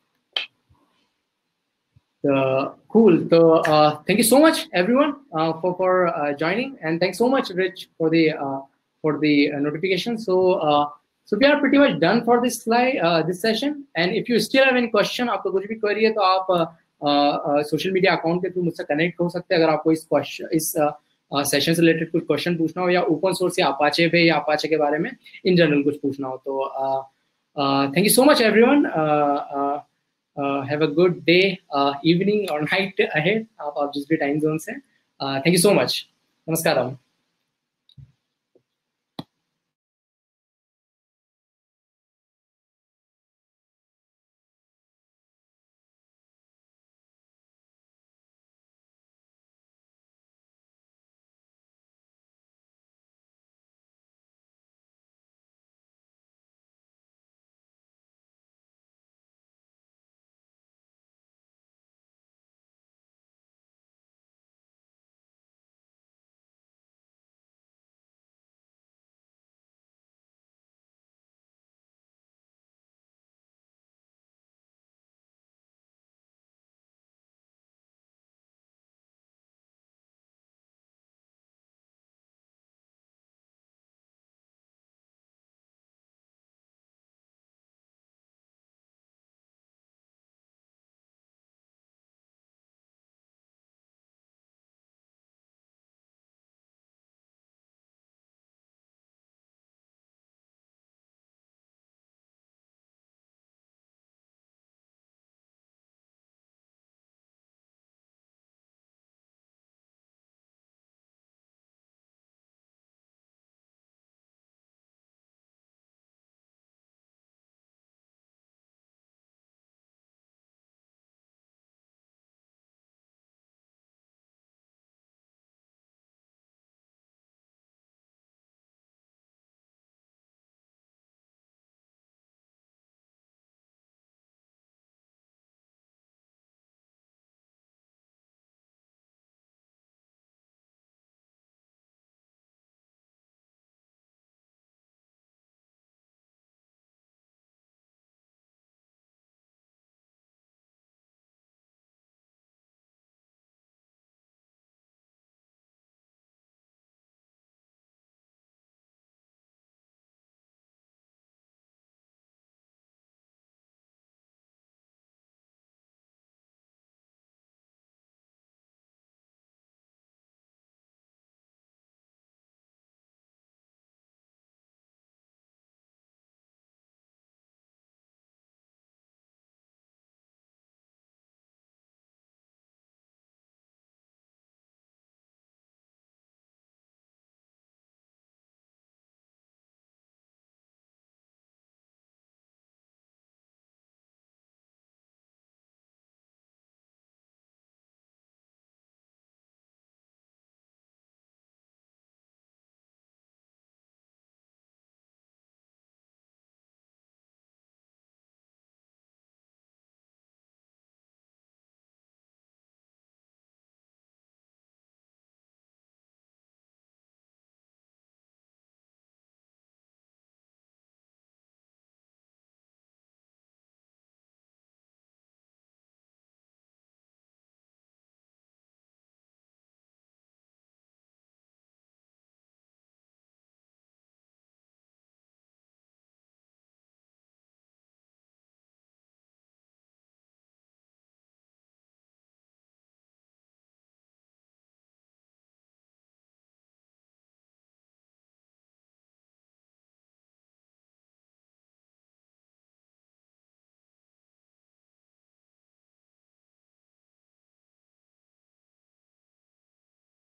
Uh, cool. So uh, thank you so much, everyone, uh, for for uh, joining, and thanks so much, Rich, for the uh, for the uh, notification. So uh, so we are pretty much done for this slide, uh, this session. And if you still have any question, आपको कुछ भी query है तो आप सोशल मीडिया अकाउंट के थ्रू मुझसे कनेक्ट हो सकते हैं। अगर आपको इस क्वेश्चन इस सेशन से रिलेटेड कुछ क्वेश्चन पूछना हो, या ओपन सोर्स या अपाचे पे या अपाचे के बारे में इन जनरल कुछ पूछना हो, तो thank you so much everyone. Uh, have a good day, uh, evening or night ahead, आप जिस भी टाइम जोन से। थैंक यू सो मच, नमस्कार।